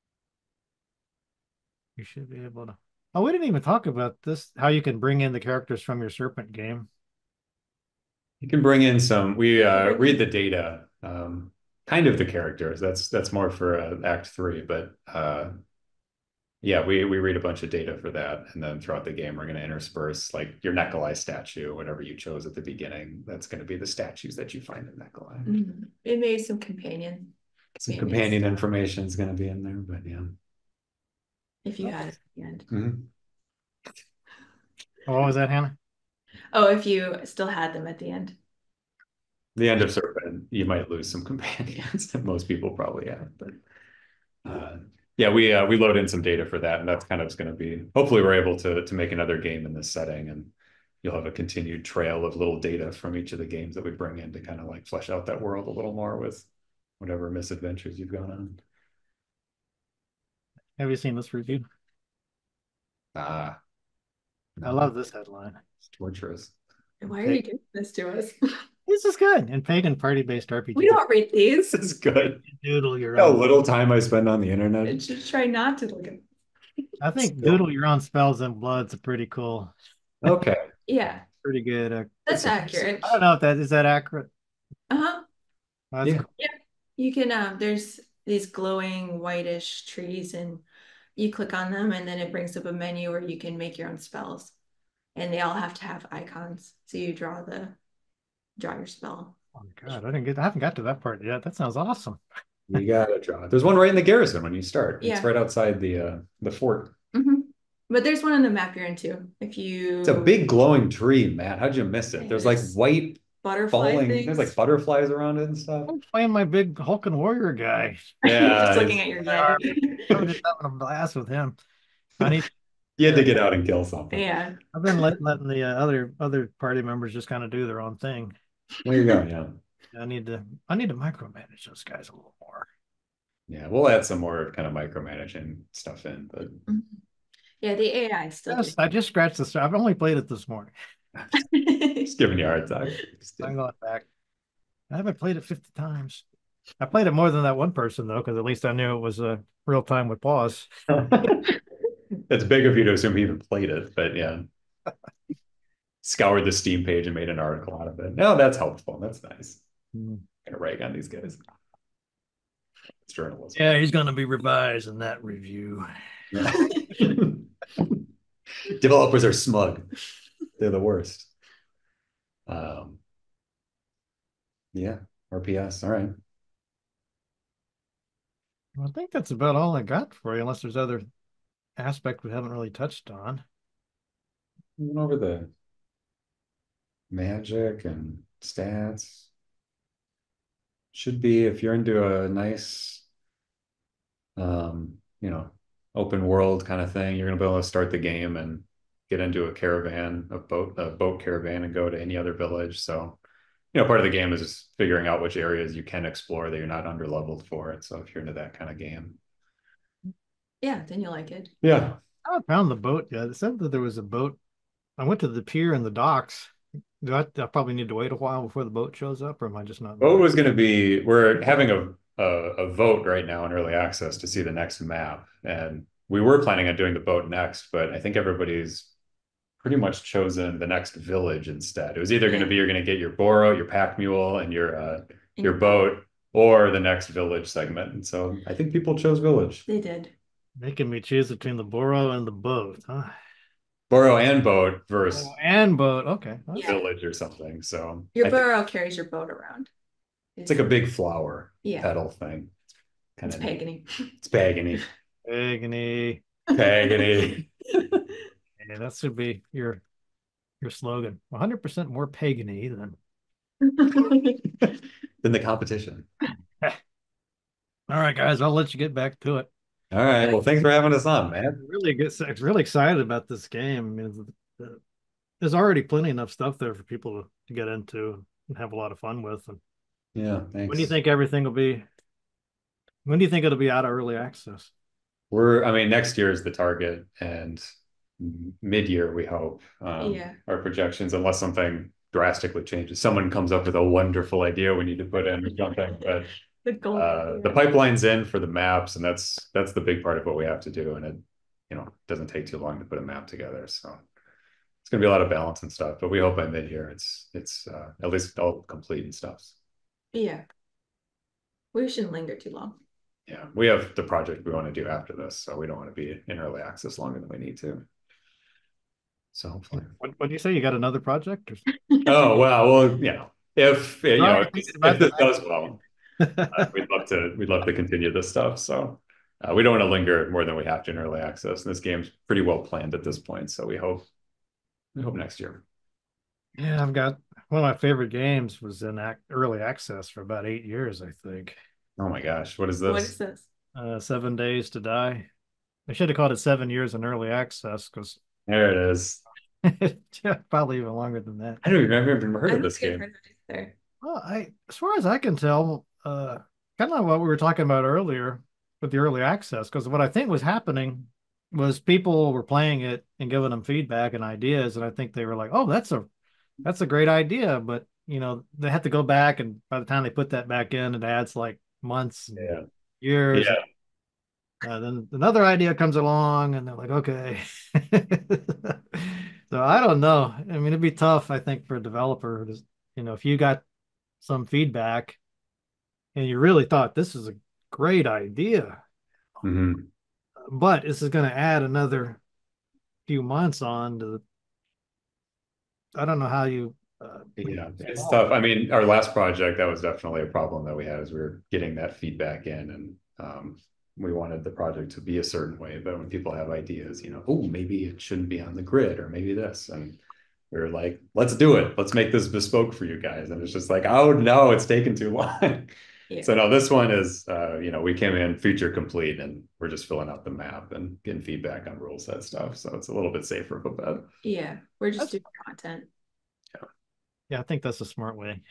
You should be able to. Oh, we didn't even talk about this, how you can bring in the characters from your Serpent game. You can bring in some, we uh, read the data, um, kind of the characters. That's that's more for uh, Act Three, but uh, yeah, we we read a bunch of data for that, and then throughout the game, we're going to intersperse like your Nikolai statue, whatever you chose at the beginning. That's going to be the statues that you find in Nikolai. Mm-hmm. It made some companion. Some companion information is going to be in there, but yeah. If you had it at the end. Mm-hmm. Oh, what was that, Hannah? Oh, if you still had them at the end. The end of Serpent, you might lose some companions that most people probably have, but uh, yeah, we uh, we load in some data for that, and that's kind of going to be. Hopefully, we're able to to make another game in this setting, and you'll have a continued trail of little data from each of the games that we bring in to kind of like flesh out that world a little more with whatever misadventures you've gone on. Have you seen this review? Ah, I love this headline. It's torturous. Why are you doing this to us? This is good. In pagan party-based R P G. We don't read these. This is good. Doodle your How own. little time I spend on the internet. I should try not to look at. I think Still. doodle your own spells and bloods are pretty cool. Okay. Yeah, Pretty good. Uh, that's accurate. I don't know if that is that accurate. Uh-huh. That's Yeah. cool. You can um there's these glowing whitish trees, and you click on them, and then it brings up a menu where you can make your own spells, and they all have to have icons, so you draw the draw your spell. Oh my God, I didn't get I haven't got to that part yet. That sounds awesome. You gotta draw it. There's one right in the garrison when you start. Yeah. It's right outside the uh the fort. Mm-hmm. But there's one on the map you're in too. If you It's a big glowing tree, Matt. How'd you miss it? There's like There's white butterfly falling. things. There's like butterflies around it and stuff. I'm playing my big Hulk and Warrior guy. Yeah, just looking at your Yeah. head. I'm just having a blast with him. I need. You had to get out and kill something. Yeah. I've been letting, letting the uh, other other party members just kind of do their own thing. There you go. Yeah. I need to I need to micromanage those guys a little more. Yeah. We'll add some more kind of micromanaging stuff in, but Yeah, the A I is still Yes, I just scratched the surface. I've only played it this morning. just giving you a hard time. Just I'm going back. I haven't played it fifty times. I played it more than that one person though, because at least I knew it was a uh, real time with pause. It's big of you to assume he even played it, but yeah. Scoured the Steam page and made an article out of it. No, that's helpful. That's nice. Mm. Gonna rag on these guys. It's journalism. Yeah, he's going to be revised in that review. Yeah. Developers are smug. They're the worst. Um, yeah, R P S. All right. Well, I think that's about all I got for you, unless there's other aspect we haven't really touched on. Went over the magic and stats. Should be, if you're into a nice, um, you know, open world kind of thing, you're gonna be able to start the game and get into a caravan, a boat, a boat caravan, and go to any other village. So, you know, part of the game is just figuring out which areas you can explore that you're not under leveled for it. So if you're into that kind of game, Yeah, then you like it. yeah. I haven't found the boat yet. It said that there was a boat. I went to the pier and the docks. Do I, I probably need to wait a while before the boat shows up, or am I just not? What was going to be, we're having a, a a vote right now in early access to see the next map, and we were planning on doing the boat next, but I think everybody's pretty much chosen the next village instead. It was either going to be you're going to get your Boro, your pack mule, and your uh, your boat, or the next village segment. And so I think people chose village. They did. Making me choose between the Boro and the boat, huh? Boro and boat versus Oh, and boat. Okay. Yeah. village or something. So Your I think burrow carries your boat around. it's like a big flower Yeah. petal thing. It's Kinda neat. pagany. It's pagany. Agony. Pagany. Yeah, that should be your your slogan. one hundred percent more pagany than. Than the competition. All right, guys, I'll let you get back to it. All right. Well, thanks for having us on, man. I'm really good. Really excited about this game. I mean, the- there's already plenty enough stuff there for people to, to get into and have a lot of fun with. And Yeah, thanks. when do you think everything will be? When do you think it'll be out of early access? We're, I mean, next year is the target, and mid-year we hope. Um, Yeah. Our projections, unless something drastically changes, someone comes up with a wonderful idea we need to put in or something. But The goal. Uh, the pipeline's in for the maps, and that's that's the big part of what we have to do. And it, you know, doesn't take too long to put a map together. So it's gonna be a lot of balance and stuff. But we hope by mid year it's it's uh, at least all complete and stuff. Yeah. We shouldn't linger too long. Yeah, we have the project we want to do after this, so we don't want to be in early access longer than we need to. So hopefully. What, what do you say? You got another project? Or... Oh well, well, you know, if you know, Right, if, about if this that. does well, uh, we'd love to we'd love to continue this stuff. So uh, we don't want to linger more than we have to in early access. And this game's pretty well planned at this point, so we hope we hope next year. Yeah, I've got one of my favorite games was in ac early access for about eight years, I think. Oh my gosh, what is this? What is this? Uh, Seven Days to Die. I should have called it Seven Years in Early Access because There it is. probably even longer than that. I don't even I've never even heard I of don't this think I've game. heard of it either. Well, I, as far as I can tell, uh, kind of what we were talking about earlier with the early access, because what I think was happening was people were playing it and giving them feedback and ideas, and I think they were like, "Oh, that's a that's a great idea," but you know, they have to go back, and by the time they put that back in, it adds like months, and Yeah. years. Yeah. Uh, then another idea comes along, and they're like, "Okay." So I don't know. I mean, it'd be tough, I think, for a developer. To, you know, if you got some feedback and you really thought this is a great idea, Mm-hmm. but this is going to add another few months on to the, I don't know how you. Uh, Yeah, it's tough. I mean, our last project, that was definitely a problem that we had, is we were getting that feedback in, and um, we wanted the project to be a certain way. But when people have ideas, you know, oh, maybe it shouldn't be on the grid, or maybe this, and we were like, let's do it. Let's make this bespoke for you guys. And it's just like, oh no, it's taken too long. Yeah. So no, this one is, uh, you know, we came in feature complete, and we're just filling out the map and getting feedback on rule set stuff. So it's a little bit safer for that. Yeah, we're just That's- doing content. Yeah, I think that's a smart way.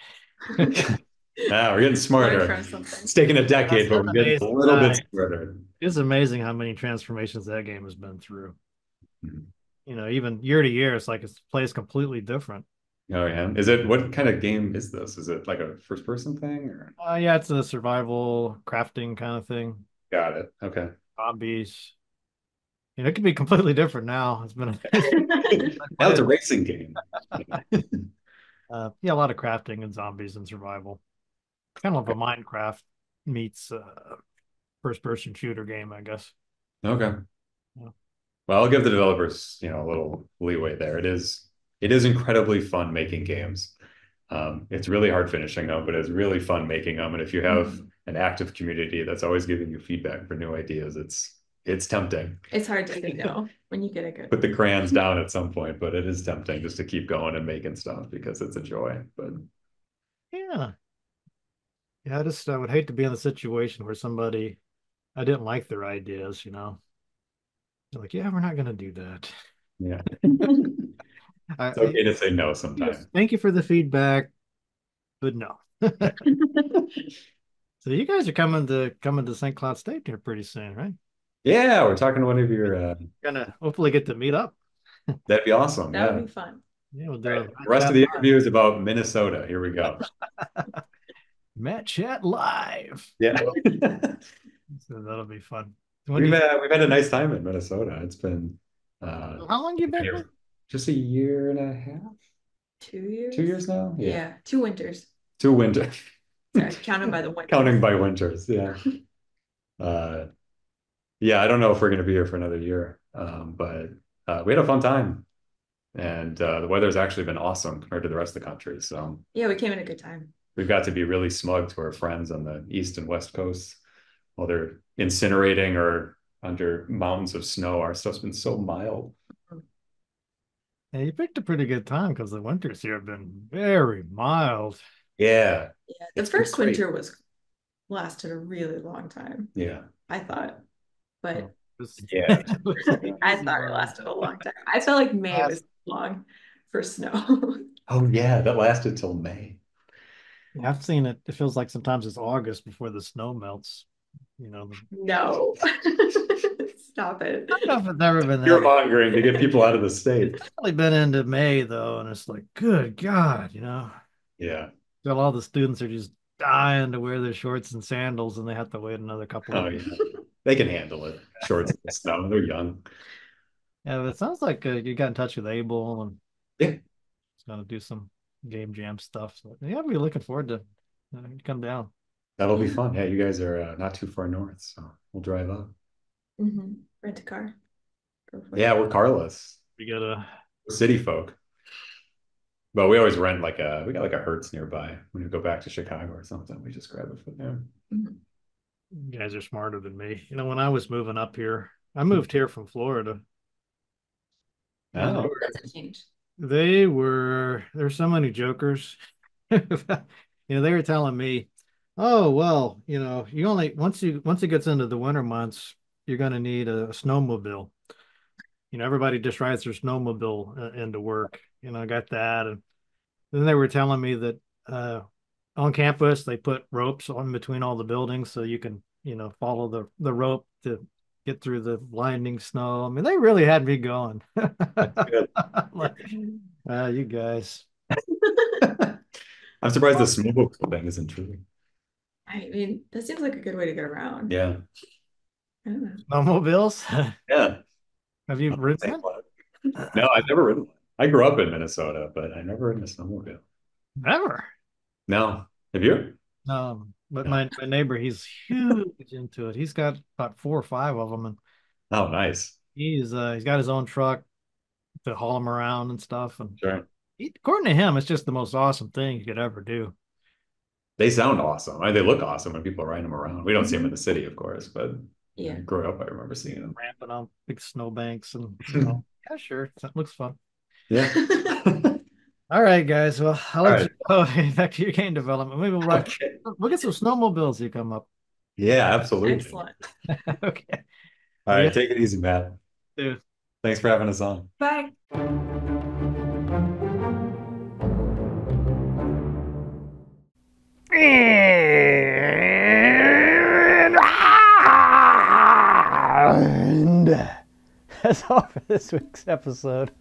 Now we're getting Learn smarter. from something. It's taken a decade, but we're getting a Amazing. little bit Nice. smarter. It's amazing how many transformations that game has been through. Mhm. You know, even year to year, it's like it plays completely different. Oh yeah. Is it, what kind of game is this? Is it like a first person thing, or? Uh, yeah, it's a survival crafting kind of thing. Got it. Okay. Zombies. You know, it could be completely different now. It's been a, Now it's a racing game. uh, yeah, a lot of crafting and zombies and survival. Kind of a Minecraft meets uh, first person shooter game, I guess. Okay. Yeah. Well, I'll give the developers, you know, a little leeway there. It is it is incredibly fun making games. Um, it's really hard finishing them, but it's really fun making them. And if you have Mhm. an active community that's always giving you feedback for new ideas, it's it's tempting. It's hard to say no when you get a good. Put the crayons down at some point, but it is tempting just to keep going and making stuff because it's a joy. But Yeah. Yeah, I just I would hate to be in a situation where somebody I didn't like their ideas, you know. They're like, yeah, we're not gonna do that. yeah, I, it's okay to say no sometimes. Thank you for the feedback, but no. So you guys are coming to coming to Saint Cloud State here pretty soon, right? Yeah, we're talking to one of your. Uh, Gonna hopefully get to meet up. that'd be awesome. That Yeah. would be fun. Yeah, we'll do Right. a The rest of the interview is about Minnesota. Here we go. Matt Chat live. Yeah. So that'll be fun. When We've do you- had, we've had a nice time in Minnesota. It's been uh, how long you been here here? just a year and a half, Two years. two years now. Yeah, two winters. Two winters. Sorry, counted by the winters. Counting by winters. Yeah. Uh, yeah, I don't know if we're going to be here for another year, um, but uh, we had a fun time, and uh, the weather's actually been awesome compared to the rest of the country. So Yeah, we came in a good time. we've got to be really smug to our friends on the east and west coasts while they're incinerating or under mountains of snow. Our stuff's been so mild. Yeah, you picked a pretty good time because the winters here have been very mild. Yeah. Yeah, the It's been first great. winter was lasted a really long time, Yeah. I thought. But This- Yeah. I thought it lasted a long time. I felt like May was long for snow. Oh yeah, that lasted till May. Yeah, I've seen it. It feels like sometimes it's August before the snow melts. You know, the, No. Stop it. I don't know if it's never been You're that. mongering to get people out of the state. It's probably been into May though, and it's like, good God, you know, Yeah. so all the students are just dying to wear their shorts and sandals, and they have to wait another couple Oh of yeah, they can handle it. Shorts in the snow. They're young. Yeah, but it sounds like uh, you got in touch with Abel and Yeah, he's gonna do some game jam stuff. So yeah, we're looking forward to uh, come down. that'll be fun. Yeah, you guys are uh, not too far north, so we'll drive up. Mm-hmm. Rent a car. Go for Yeah, it. we're carless. We got a We're city folk. But we always rent like a we got like a Hertz nearby. When we go back to Chicago or something, we just grab it from there. Mhm. you guys are smarter than me. You know, when I was moving up here, I moved here from Florida. And Oh, That's a change. they were there's so many jokers. You know, they were telling me, oh well, you know, you only once you once it gets into the winter months, you're gonna need a, a snowmobile. You know, everybody just rides their snowmobile uh, into work. You know, I got that. And then they were telling me that uh, on campus they put ropes on between all the buildings so you can, you know, follow the the rope to get through the blinding snow. I mean, they really had me going. good. Like, uh, you guys. I'm surprised the snowmobile thing isn't true. I mean, that seems like a good way to get around. Yeah, I don't know. Snowmobiles? yeah. Have you ridden one? No, I've never ridden one. I grew up in Minnesota, but I never ridden a snowmobile. Never. No, have you? Um, but my, my neighbor, he's huge into it. He's got about four or five of them, and Oh, nice. he's uh, he's got his own truck to haul them around and stuff. And Sure. he, according to him, it's just the most awesome thing you could ever do. They sound awesome. I mean, they look awesome when people are riding them around. We don't see them in the city, of course, but Yeah. growing up, I remember seeing them. Ramping on big snowbanks and you know, yeah, sure, that looks fun. Yeah. All right, guys. Well, I'll let All you go back to your game development. Maybe we'll write. Okay. We'll get some snowmobiles you come up. Yeah, absolutely. Excellent. Okay. All right, Yeah. take it easy, Matt. Dude. Thanks for having us on. Bye. And that's all for this week's episode.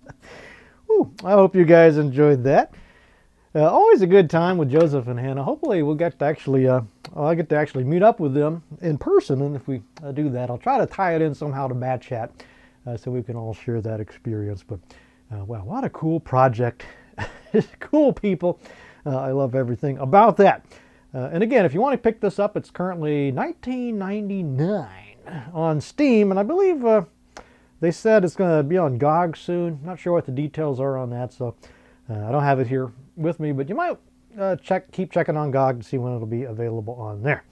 Whew, I hope you guys enjoyed that. Uh, always a good time with Joseph and Hannah. Hopefully we'll get to actually, uh, I'll get to actually meet up with them in person. And if we uh, do that, I'll try to tie it in somehow to Matt Chat uh, so we can all share that experience. But uh, wow, what a cool project. Cool people. Uh, I love everything about that. Uh, and again, if you want to pick this up, it's currently nineteen ninety-nine on Steam. And I believe uh, they said it's going to be on G O G soon. Not sure what the details are on that, so uh, I don't have it here with me. But you might uh, check, keep checking on G O G to see when it'll be available on there.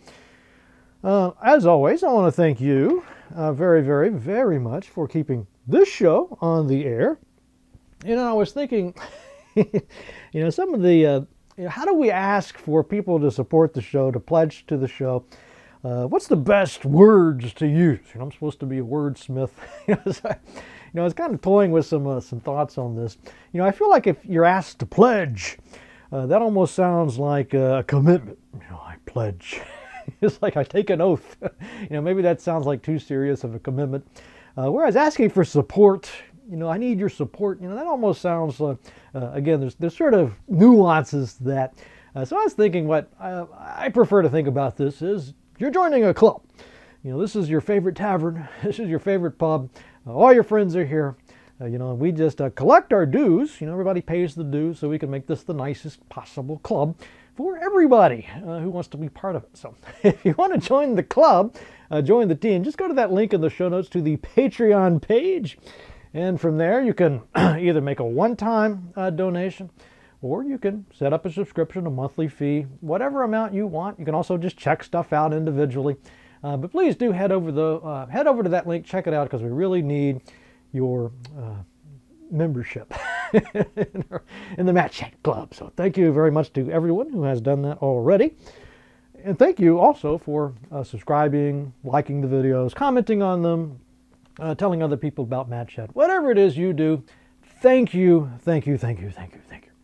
Uh, as always, I want to thank you uh, very, very, very much for keeping this show on the air. You know, I was thinking, you know, some of the, uh, you know, how do we ask for people to support the show, to pledge to the show? Uh, what's the best words to use? You know, I'm supposed to be a wordsmith. you, know, so I, you know, I was kind of toying with some uh, some thoughts on this. You know, I feel like if you're asked to pledge, uh, that almost sounds like a commitment. You know, I pledge. It's like I take an oath. You know, maybe that sounds like too serious of a commitment. Uh, whereas asking for support, you know, I need your support. You know, that almost sounds, uh, uh, again, there's there's sort of nuances to that. Uh, so I was thinking what uh, I prefer to think about this is you're joining a club. You know, this is your favorite tavern. This is your favorite pub. Uh, all your friends are here. Uh, you know, and we just uh, collect our dues. You know, everybody pays the dues so we can make this the nicest possible club for everybody uh, who wants to be part of it. So if you want to join the club, uh, join the team, just go to that link in the show notes to the Patreon page. And from there, you can either make a one-time uh, donation, or you can set up a subscription, a monthly fee, whatever amount you want. You can also just check stuff out individually. Uh, but please do head over the uh, head over to that link, check it out, because we really need your uh, membership in, our, in the Matt Chat Club. So thank you very much to everyone who has done that already. And thank you also for uh, subscribing, liking the videos, commenting on them, Uh, telling other people about Matt Chat. Whatever it is you do, thank you, thank you, thank you, thank you, thank you.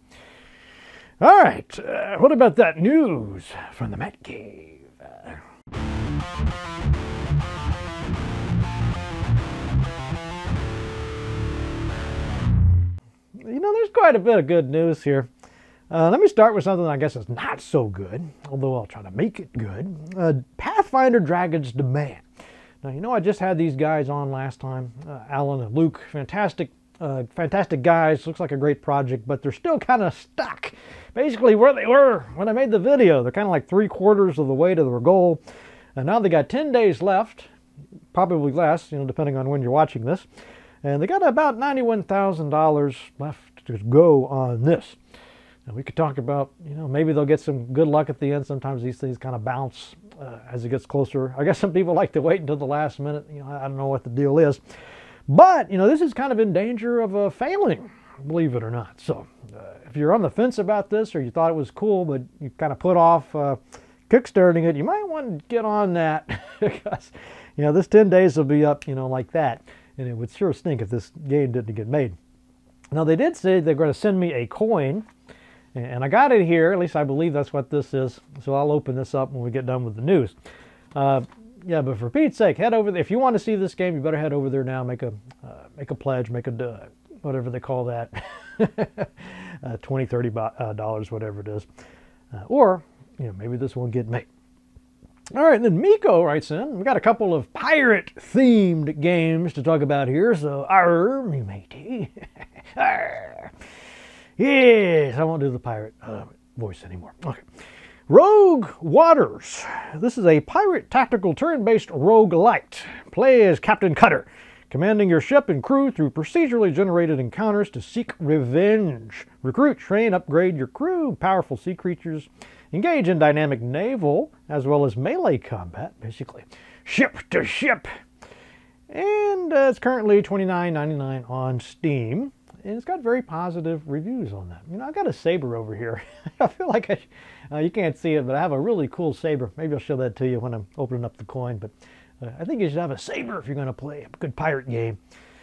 All right, uh, what about that news from the Matt Cave? Uh, you know, there's quite a bit of good news here. Uh, let me start with something I guess is not so good, although I'll try to make it good. Uh, Pathfinder Dragon's Demand. Now, you know, I just had these guys on last time, uh, Alan and Luke, fantastic, uh, fantastic guys. Looks like a great project, but they're still kind of stuck. Basically where they were when I made the video. They're kind of like three quarters of the way to their goal. And now they got ten days left, probably less, you know, depending on when you're watching this. And they got about ninety-one thousand dollars left to go on this. Now, we could talk about, you know, maybe they'll get some good luck at the end. Sometimes these things kind of bounce uh, as it gets closer. I guess some people like to wait until the last minute. You know, I don't know what the deal is. But, you know, this is kind of in danger of uh, failing, believe it or not. So, uh, if you're on the fence about this or you thought it was cool, but you kind of put off uh, kickstarting it, you might want to get on that because, you know, this ten days will be up, you know, like that. And it would sure stink if this game didn't get made. Now, they did say they're going to send me a coin. And I got it here, at least I believe that's what this is. So I'll open this up when we get done with the news. Uh, yeah, but for Pete's sake, head over there. If you want to see this game, you better head over there now. Make a uh, make a pledge, make a uh, whatever they call that, uh, twenty, thirty dollars, whatever it is. Uh, or, you know, maybe this won't get made. All right, and then Miko writes in. We got a couple of pirate-themed games to talk about here. So, arr, me matey. Arr. Yes, I won't do the pirate uh, voice anymore. Okay. Rogue Waters. This is a pirate tactical turn-based roguelite. Play as Captain Cutter, commanding your ship and crew through procedurally generated encounters to seek revenge. Recruit, train, upgrade your crew, powerful sea creatures, engage in dynamic naval as well as melee combat, basically ship to ship. And uh, it's currently twenty-nine ninety-nine on Steam. And it's got very positive reviews on that. You know, I've got a saber over here. I feel like I, uh, you can't see it, but I have a really cool saber. Maybe I'll show that to you when I'm opening up the coin. But uh, I think you should have a saber if you're going to play a good pirate game.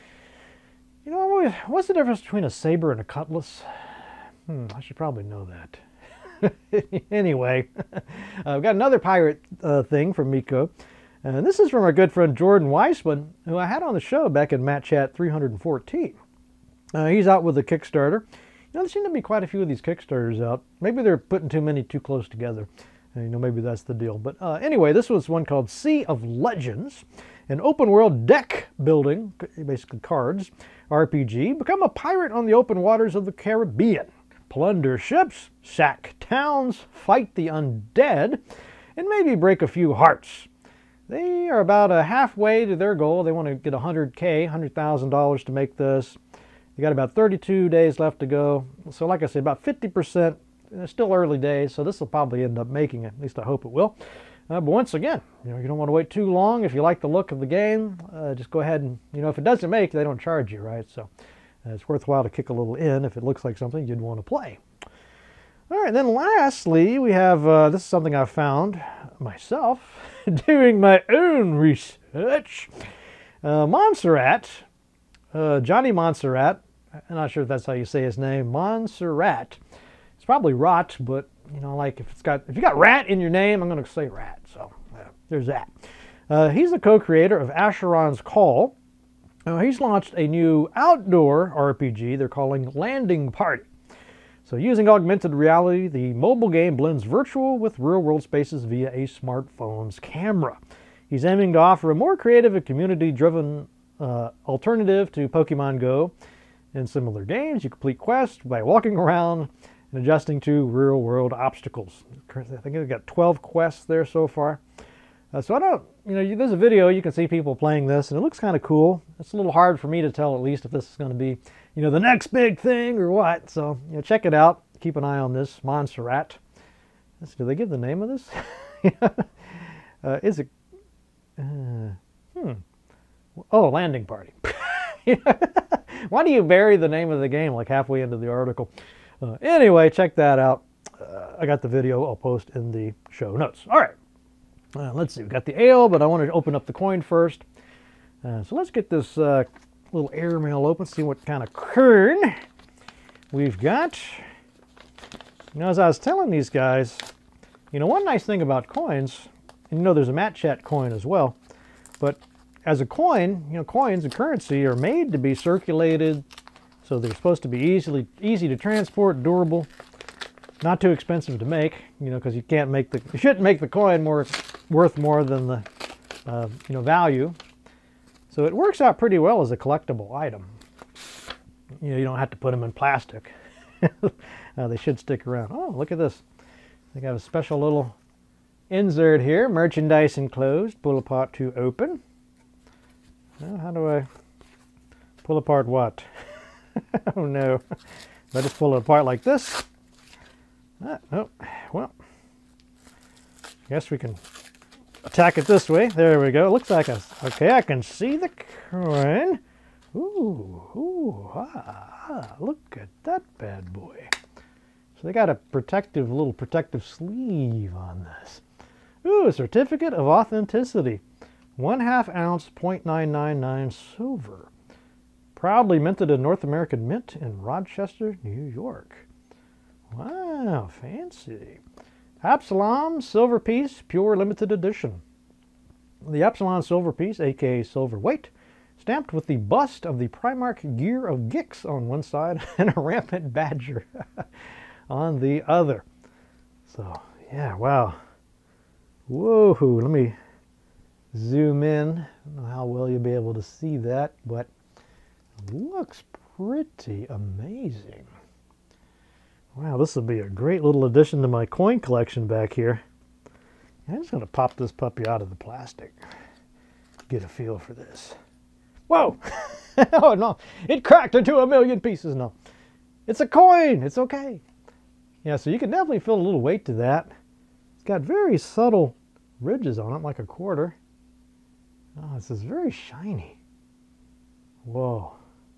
You know, always, what's the difference between a saber and a cutlass? Hmm, I should probably know that. Anyway, uh, we've got another pirate uh, thing from Miko. And this is from our good friend Jordan Weissman, who I had on the show back in Matt Chat three hundred fourteen. Uh, he's out with a Kickstarter. You know, there seem to be quite a few of these Kickstarters out. Maybe they're putting too many too close together. Uh, you know, maybe that's the deal. But uh, anyway, this was one called Sea of Legends, an open world deck building, basically cards, R P G. Become a pirate on the open waters of the Caribbean. Plunder ships, sack towns, fight the undead, and maybe break a few hearts. They are about a halfway to their goal. They want to get one hundred K, one hundred thousand dollars to make this. You got about thirty-two days left to go. So like I said, about fifty percent. It's still early days, so this will probably end up making it. At least I hope it will. Uh, but once again, you know, you don't want to wait too long. If you like the look of the game, uh, just go ahead and, you know, if it doesn't make, they don't charge you, right? So uh, it's worthwhile to kick a little in if it looks like something you'd want to play. All right, then lastly, we have, uh, this is something I found myself doing my own research. Uh, Monsarrat, uh, Johnny Monsarrat, I'm not sure if that's how you say his name, Monsarrat. It's probably Rot, but, you know, like if it's got, if you got rat in your name, I'm going to say rat. So yeah, there's that. Uh, he's the co-creator of Asheron's Call. Uh, he's launched a new outdoor R P G they're calling Landing Party. So using augmented reality, the mobile game blends virtual with real-world spaces via a smartphone's camera. He's aiming to offer a more creative and community-driven uh, alternative to Pokemon Go. In similar games, you complete quests by walking around and adjusting to real-world obstacles. I think they've got twelve quests there so far. Uh, so I don't, you know, there's a video, you can see people playing this, and it looks kind of cool. It's a little hard for me to tell, at least, if this is going to be, you know, the next big thing or what. So, you know, check it out. Keep an eye on this, Monsarrat. Do they give the name of this? uh, is it? Uh, hmm. Oh, Landing Party. Why do you bury the name of the game like halfway into the article? Uh, anyway, check that out. Uh, I got the video. I'll post in the show notes. All right. Uh, let's see. We've got the ale, but I want to open up the coin first. Uh, so let's get this uh, little airmail open, see what kind of kern we've got. You know, as I was telling these guys, you know, one nice thing about coins, and you know there's a Matt Chat coin as well, but as a coin, you know, coins and currency are made to be circulated, so they're supposed to be easily easy to transport, durable. not too expensive to make, you know, because you can't make the, you shouldn't make the coin more worth more than the, uh, you know, value. So it works out pretty well as a collectible item. You know, you don't have to put them in plastic. uh, they should stick around. Oh, look at this. They got a special little insert here. Merchandise enclosed. Pull apart to open. Well, how do I pull apart what? Oh no. If I just pull it apart like this. Ah, oh, well. I guess we can attack it this way. There we go. Looks like a, okay, I can see the coin. Ooh, ooh, ah, ah, look at that bad boy. So they got a protective, little protective sleeve on this. Ooh, a certificate of authenticity. One half ounce, zero point nine nine nine silver. Proudly minted in North American Mint in Rochester, New York. Wow, fancy. Absalom silver piece, pure limited edition. The Absalom silver piece, aka silver weight, stamped with the bust of the Primarch Gear of Gix on one side and a rampant badger on the other. So, yeah, wow. Whoa, let me zoom in. I don't know how well you'll be able to see that, but it looks pretty amazing. Wow, this will be a great little addition to my coin collection back here. I'm just going to pop this puppy out of the plastic. Get a feel for this. Whoa! Oh no, it cracked into a million pieces. No, it's a coin. It's okay. Yeah, so you can definitely feel a little weight to that. It's got very subtle ridges on it, like a quarter. Oh, this is very shiny. Whoa.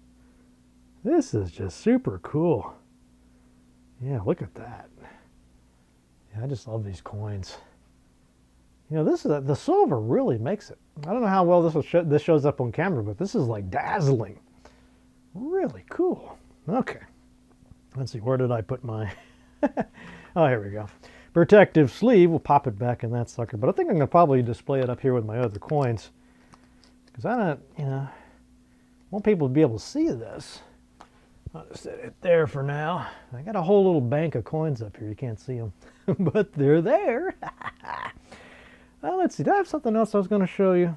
This is just super cool. Yeah, look at that. Yeah, I just love these coins. You know, this is a, the silver really makes it. I don't know how well this will sh this shows up on camera, but this is like dazzling. Really cool. Okay. Let's see, where did I put my... Oh, here we go. Protective sleeve. We'll pop it back in that sucker. But I think I'm going to probably display it up here with my other coins. Because I don't, you know, want people to be able to see this. I'll just set it there for now. I got a whole little bank of coins up here. You can't see them. But they're there. Well, let's see. Did I have something else I was going to show you?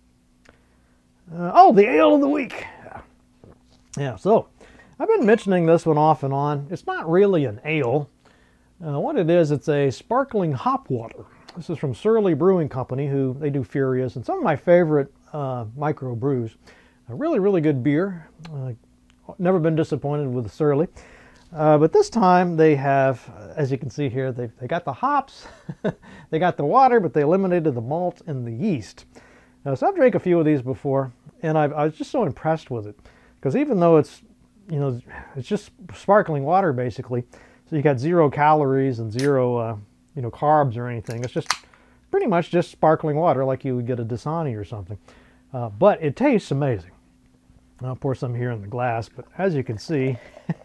Uh, oh, the ale of the week. Yeah. Yeah, so I've been mentioning this one off and on. It's not really an ale. Uh, what it is, it's a sparkling hop water. This is from Surly Brewing Company, who they do Furious, and some of my favorite uh, micro brews. A really, really good beer. Uh, never been disappointed with Surly. Uh, but this time they have, as you can see here, they they got the hops, they got the water, but they eliminated the malt and the yeast. Uh, so I've drank a few of these before, and I've, I was just so impressed with it, because even though it's, you know, it's just sparkling water basically, so you got zero calories and zero, uh, you know, carbs or anything. It's just pretty much just sparkling water, like you would get a Dasani or something. Uh, but it tastes amazing. I'll pour some here in the glass, but as you can see,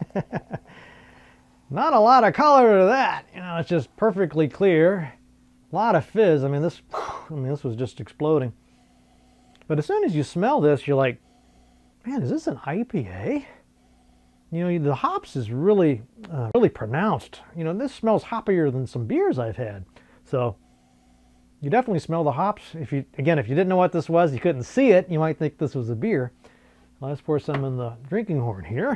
not a lot of color to that. You know, it's just perfectly clear. A lot of fizz. I mean, this, I mean, this was just exploding. But as soon as you smell this, you're like, man, is this an I P A? You know, the hops is really, uh, really pronounced. You know, this smells hoppier than some beers I've had. So you definitely smell the hops. If you, again, if you didn't know what this was, you couldn't see it, you might think this was a beer. Let's pour some in the drinking horn here.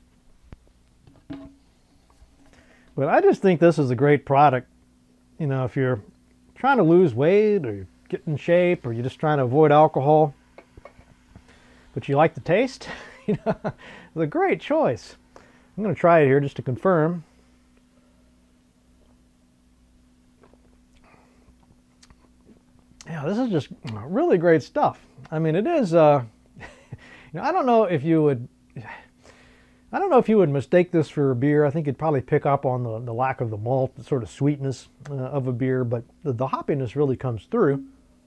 But I just think this is a great product. You know, if you're trying to lose weight or get in shape or you're just trying to avoid alcohol, but you like the taste, you know, it's a great choice. I'm going to try it here just to confirm. Yeah, this is just really great stuff. I mean, it is, uh, you know, I don't know if you would, I don't know if you would mistake this for a beer. I think you'd probably pick up on the, the lack of the malt, the sort of sweetness uh, of a beer, but the, the hoppiness really comes through.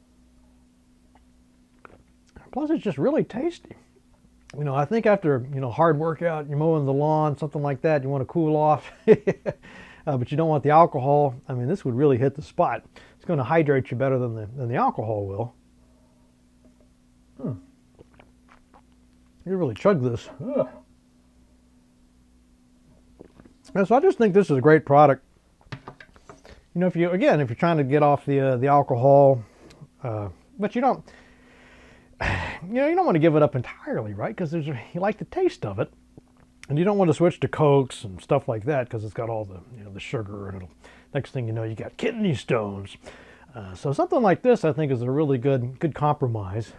Plus, it's just really tasty. You know, I think after, you know, hard workout, you're mowing the lawn, something like that, you want to cool off, uh, but you don't want the alcohol. I mean, this would really hit the spot. It's going to hydrate you better than the, than the alcohol will. Hmm. You really chug this. Ugh. And so I just think this is a great product. You know, if you, again, if you're trying to get off the, uh, the alcohol, uh, but you don't, you know, you don't want to give it up entirely, right? Because there's, you like the taste of it. And you don't want to switch to Cokes and stuff like that because it's got all the, you know, the sugar, and it'll, next thing you know, you got kidney stones. Uh, so something like this, I think, is a really good, good compromise.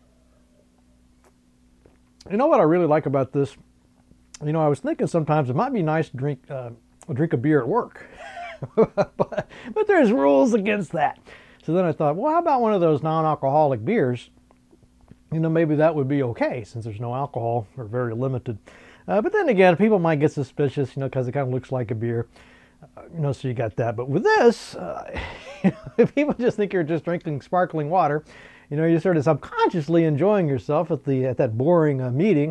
You know what I really like about this? You know, I was thinking sometimes it might be nice to drink, uh, drink a beer at work, but, but there's rules against that. So then I thought, well, how about one of those non-alcoholic beers? You know, maybe that would be okay since there's no alcohol or very limited. Uh, but then again, people might get suspicious, you know, because it kind of looks like a beer. Uh, you know, so you got that. But with this, uh, you know, if people just think you're just drinking sparkling water, you know, you're sort of subconsciously enjoying yourself at the at that boring uh, meeting.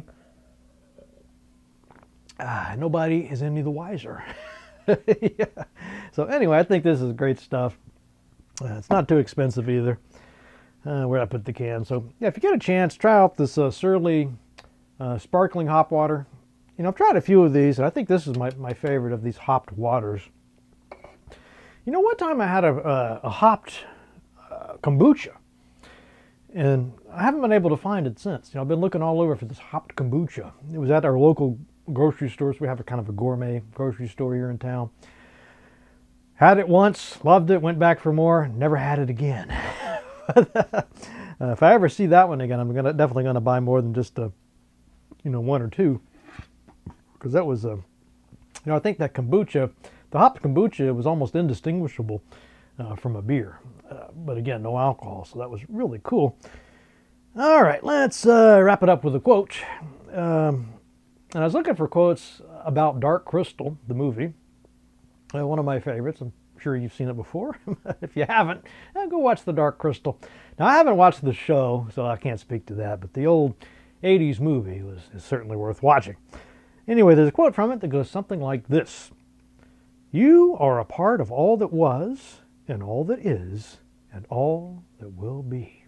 Ah, nobody is any the wiser. Yeah. So anyway, I think this is great stuff. Uh, it's not too expensive either. Uh, where I put the can. So yeah, if you get a chance, try out this uh, Surly uh, sparkling hop water. You know, I've tried a few of these, and I think this is my, my favorite of these hopped waters. You know, one time I had a, a, a hopped uh, kombucha, and I haven't been able to find it since. You know, I've been looking all over for this hopped kombucha. It was at our local grocery stores. We have a kind of a gourmet grocery store here in town. Had it once, loved it, went back for more, never had it again. uh, if I ever see that one again, I'm gonna definitely gonna buy more than just a, you know, one or two. Because that was a, you know, I think that kombucha, the hopped kombucha was almost indistinguishable uh, from a beer. Uh, but again, no alcohol, so that was really cool. All right, let's uh, wrap it up with a quote. Um, and I was looking for quotes about Dark Crystal, the movie. Uh, one of my favorites. I'm sure you've seen it before. If you haven't, uh, go watch The Dark Crystal. Now, I haven't watched the show, so I can't speak to that, but the old eighties movie was is certainly worth watching. Anyway, there's a quote from it that goes something like this. You are a part of all that was, and all that is, and all that will be.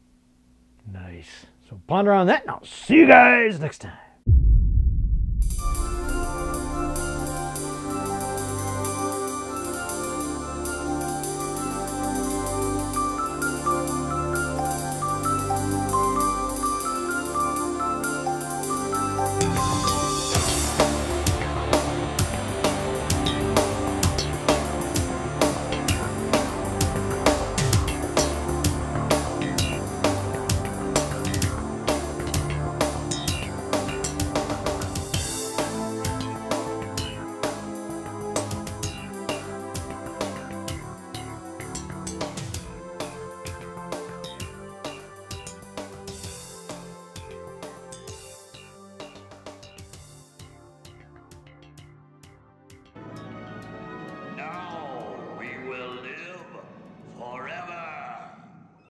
Nice. So ponder on that, and I'll see you guys next time.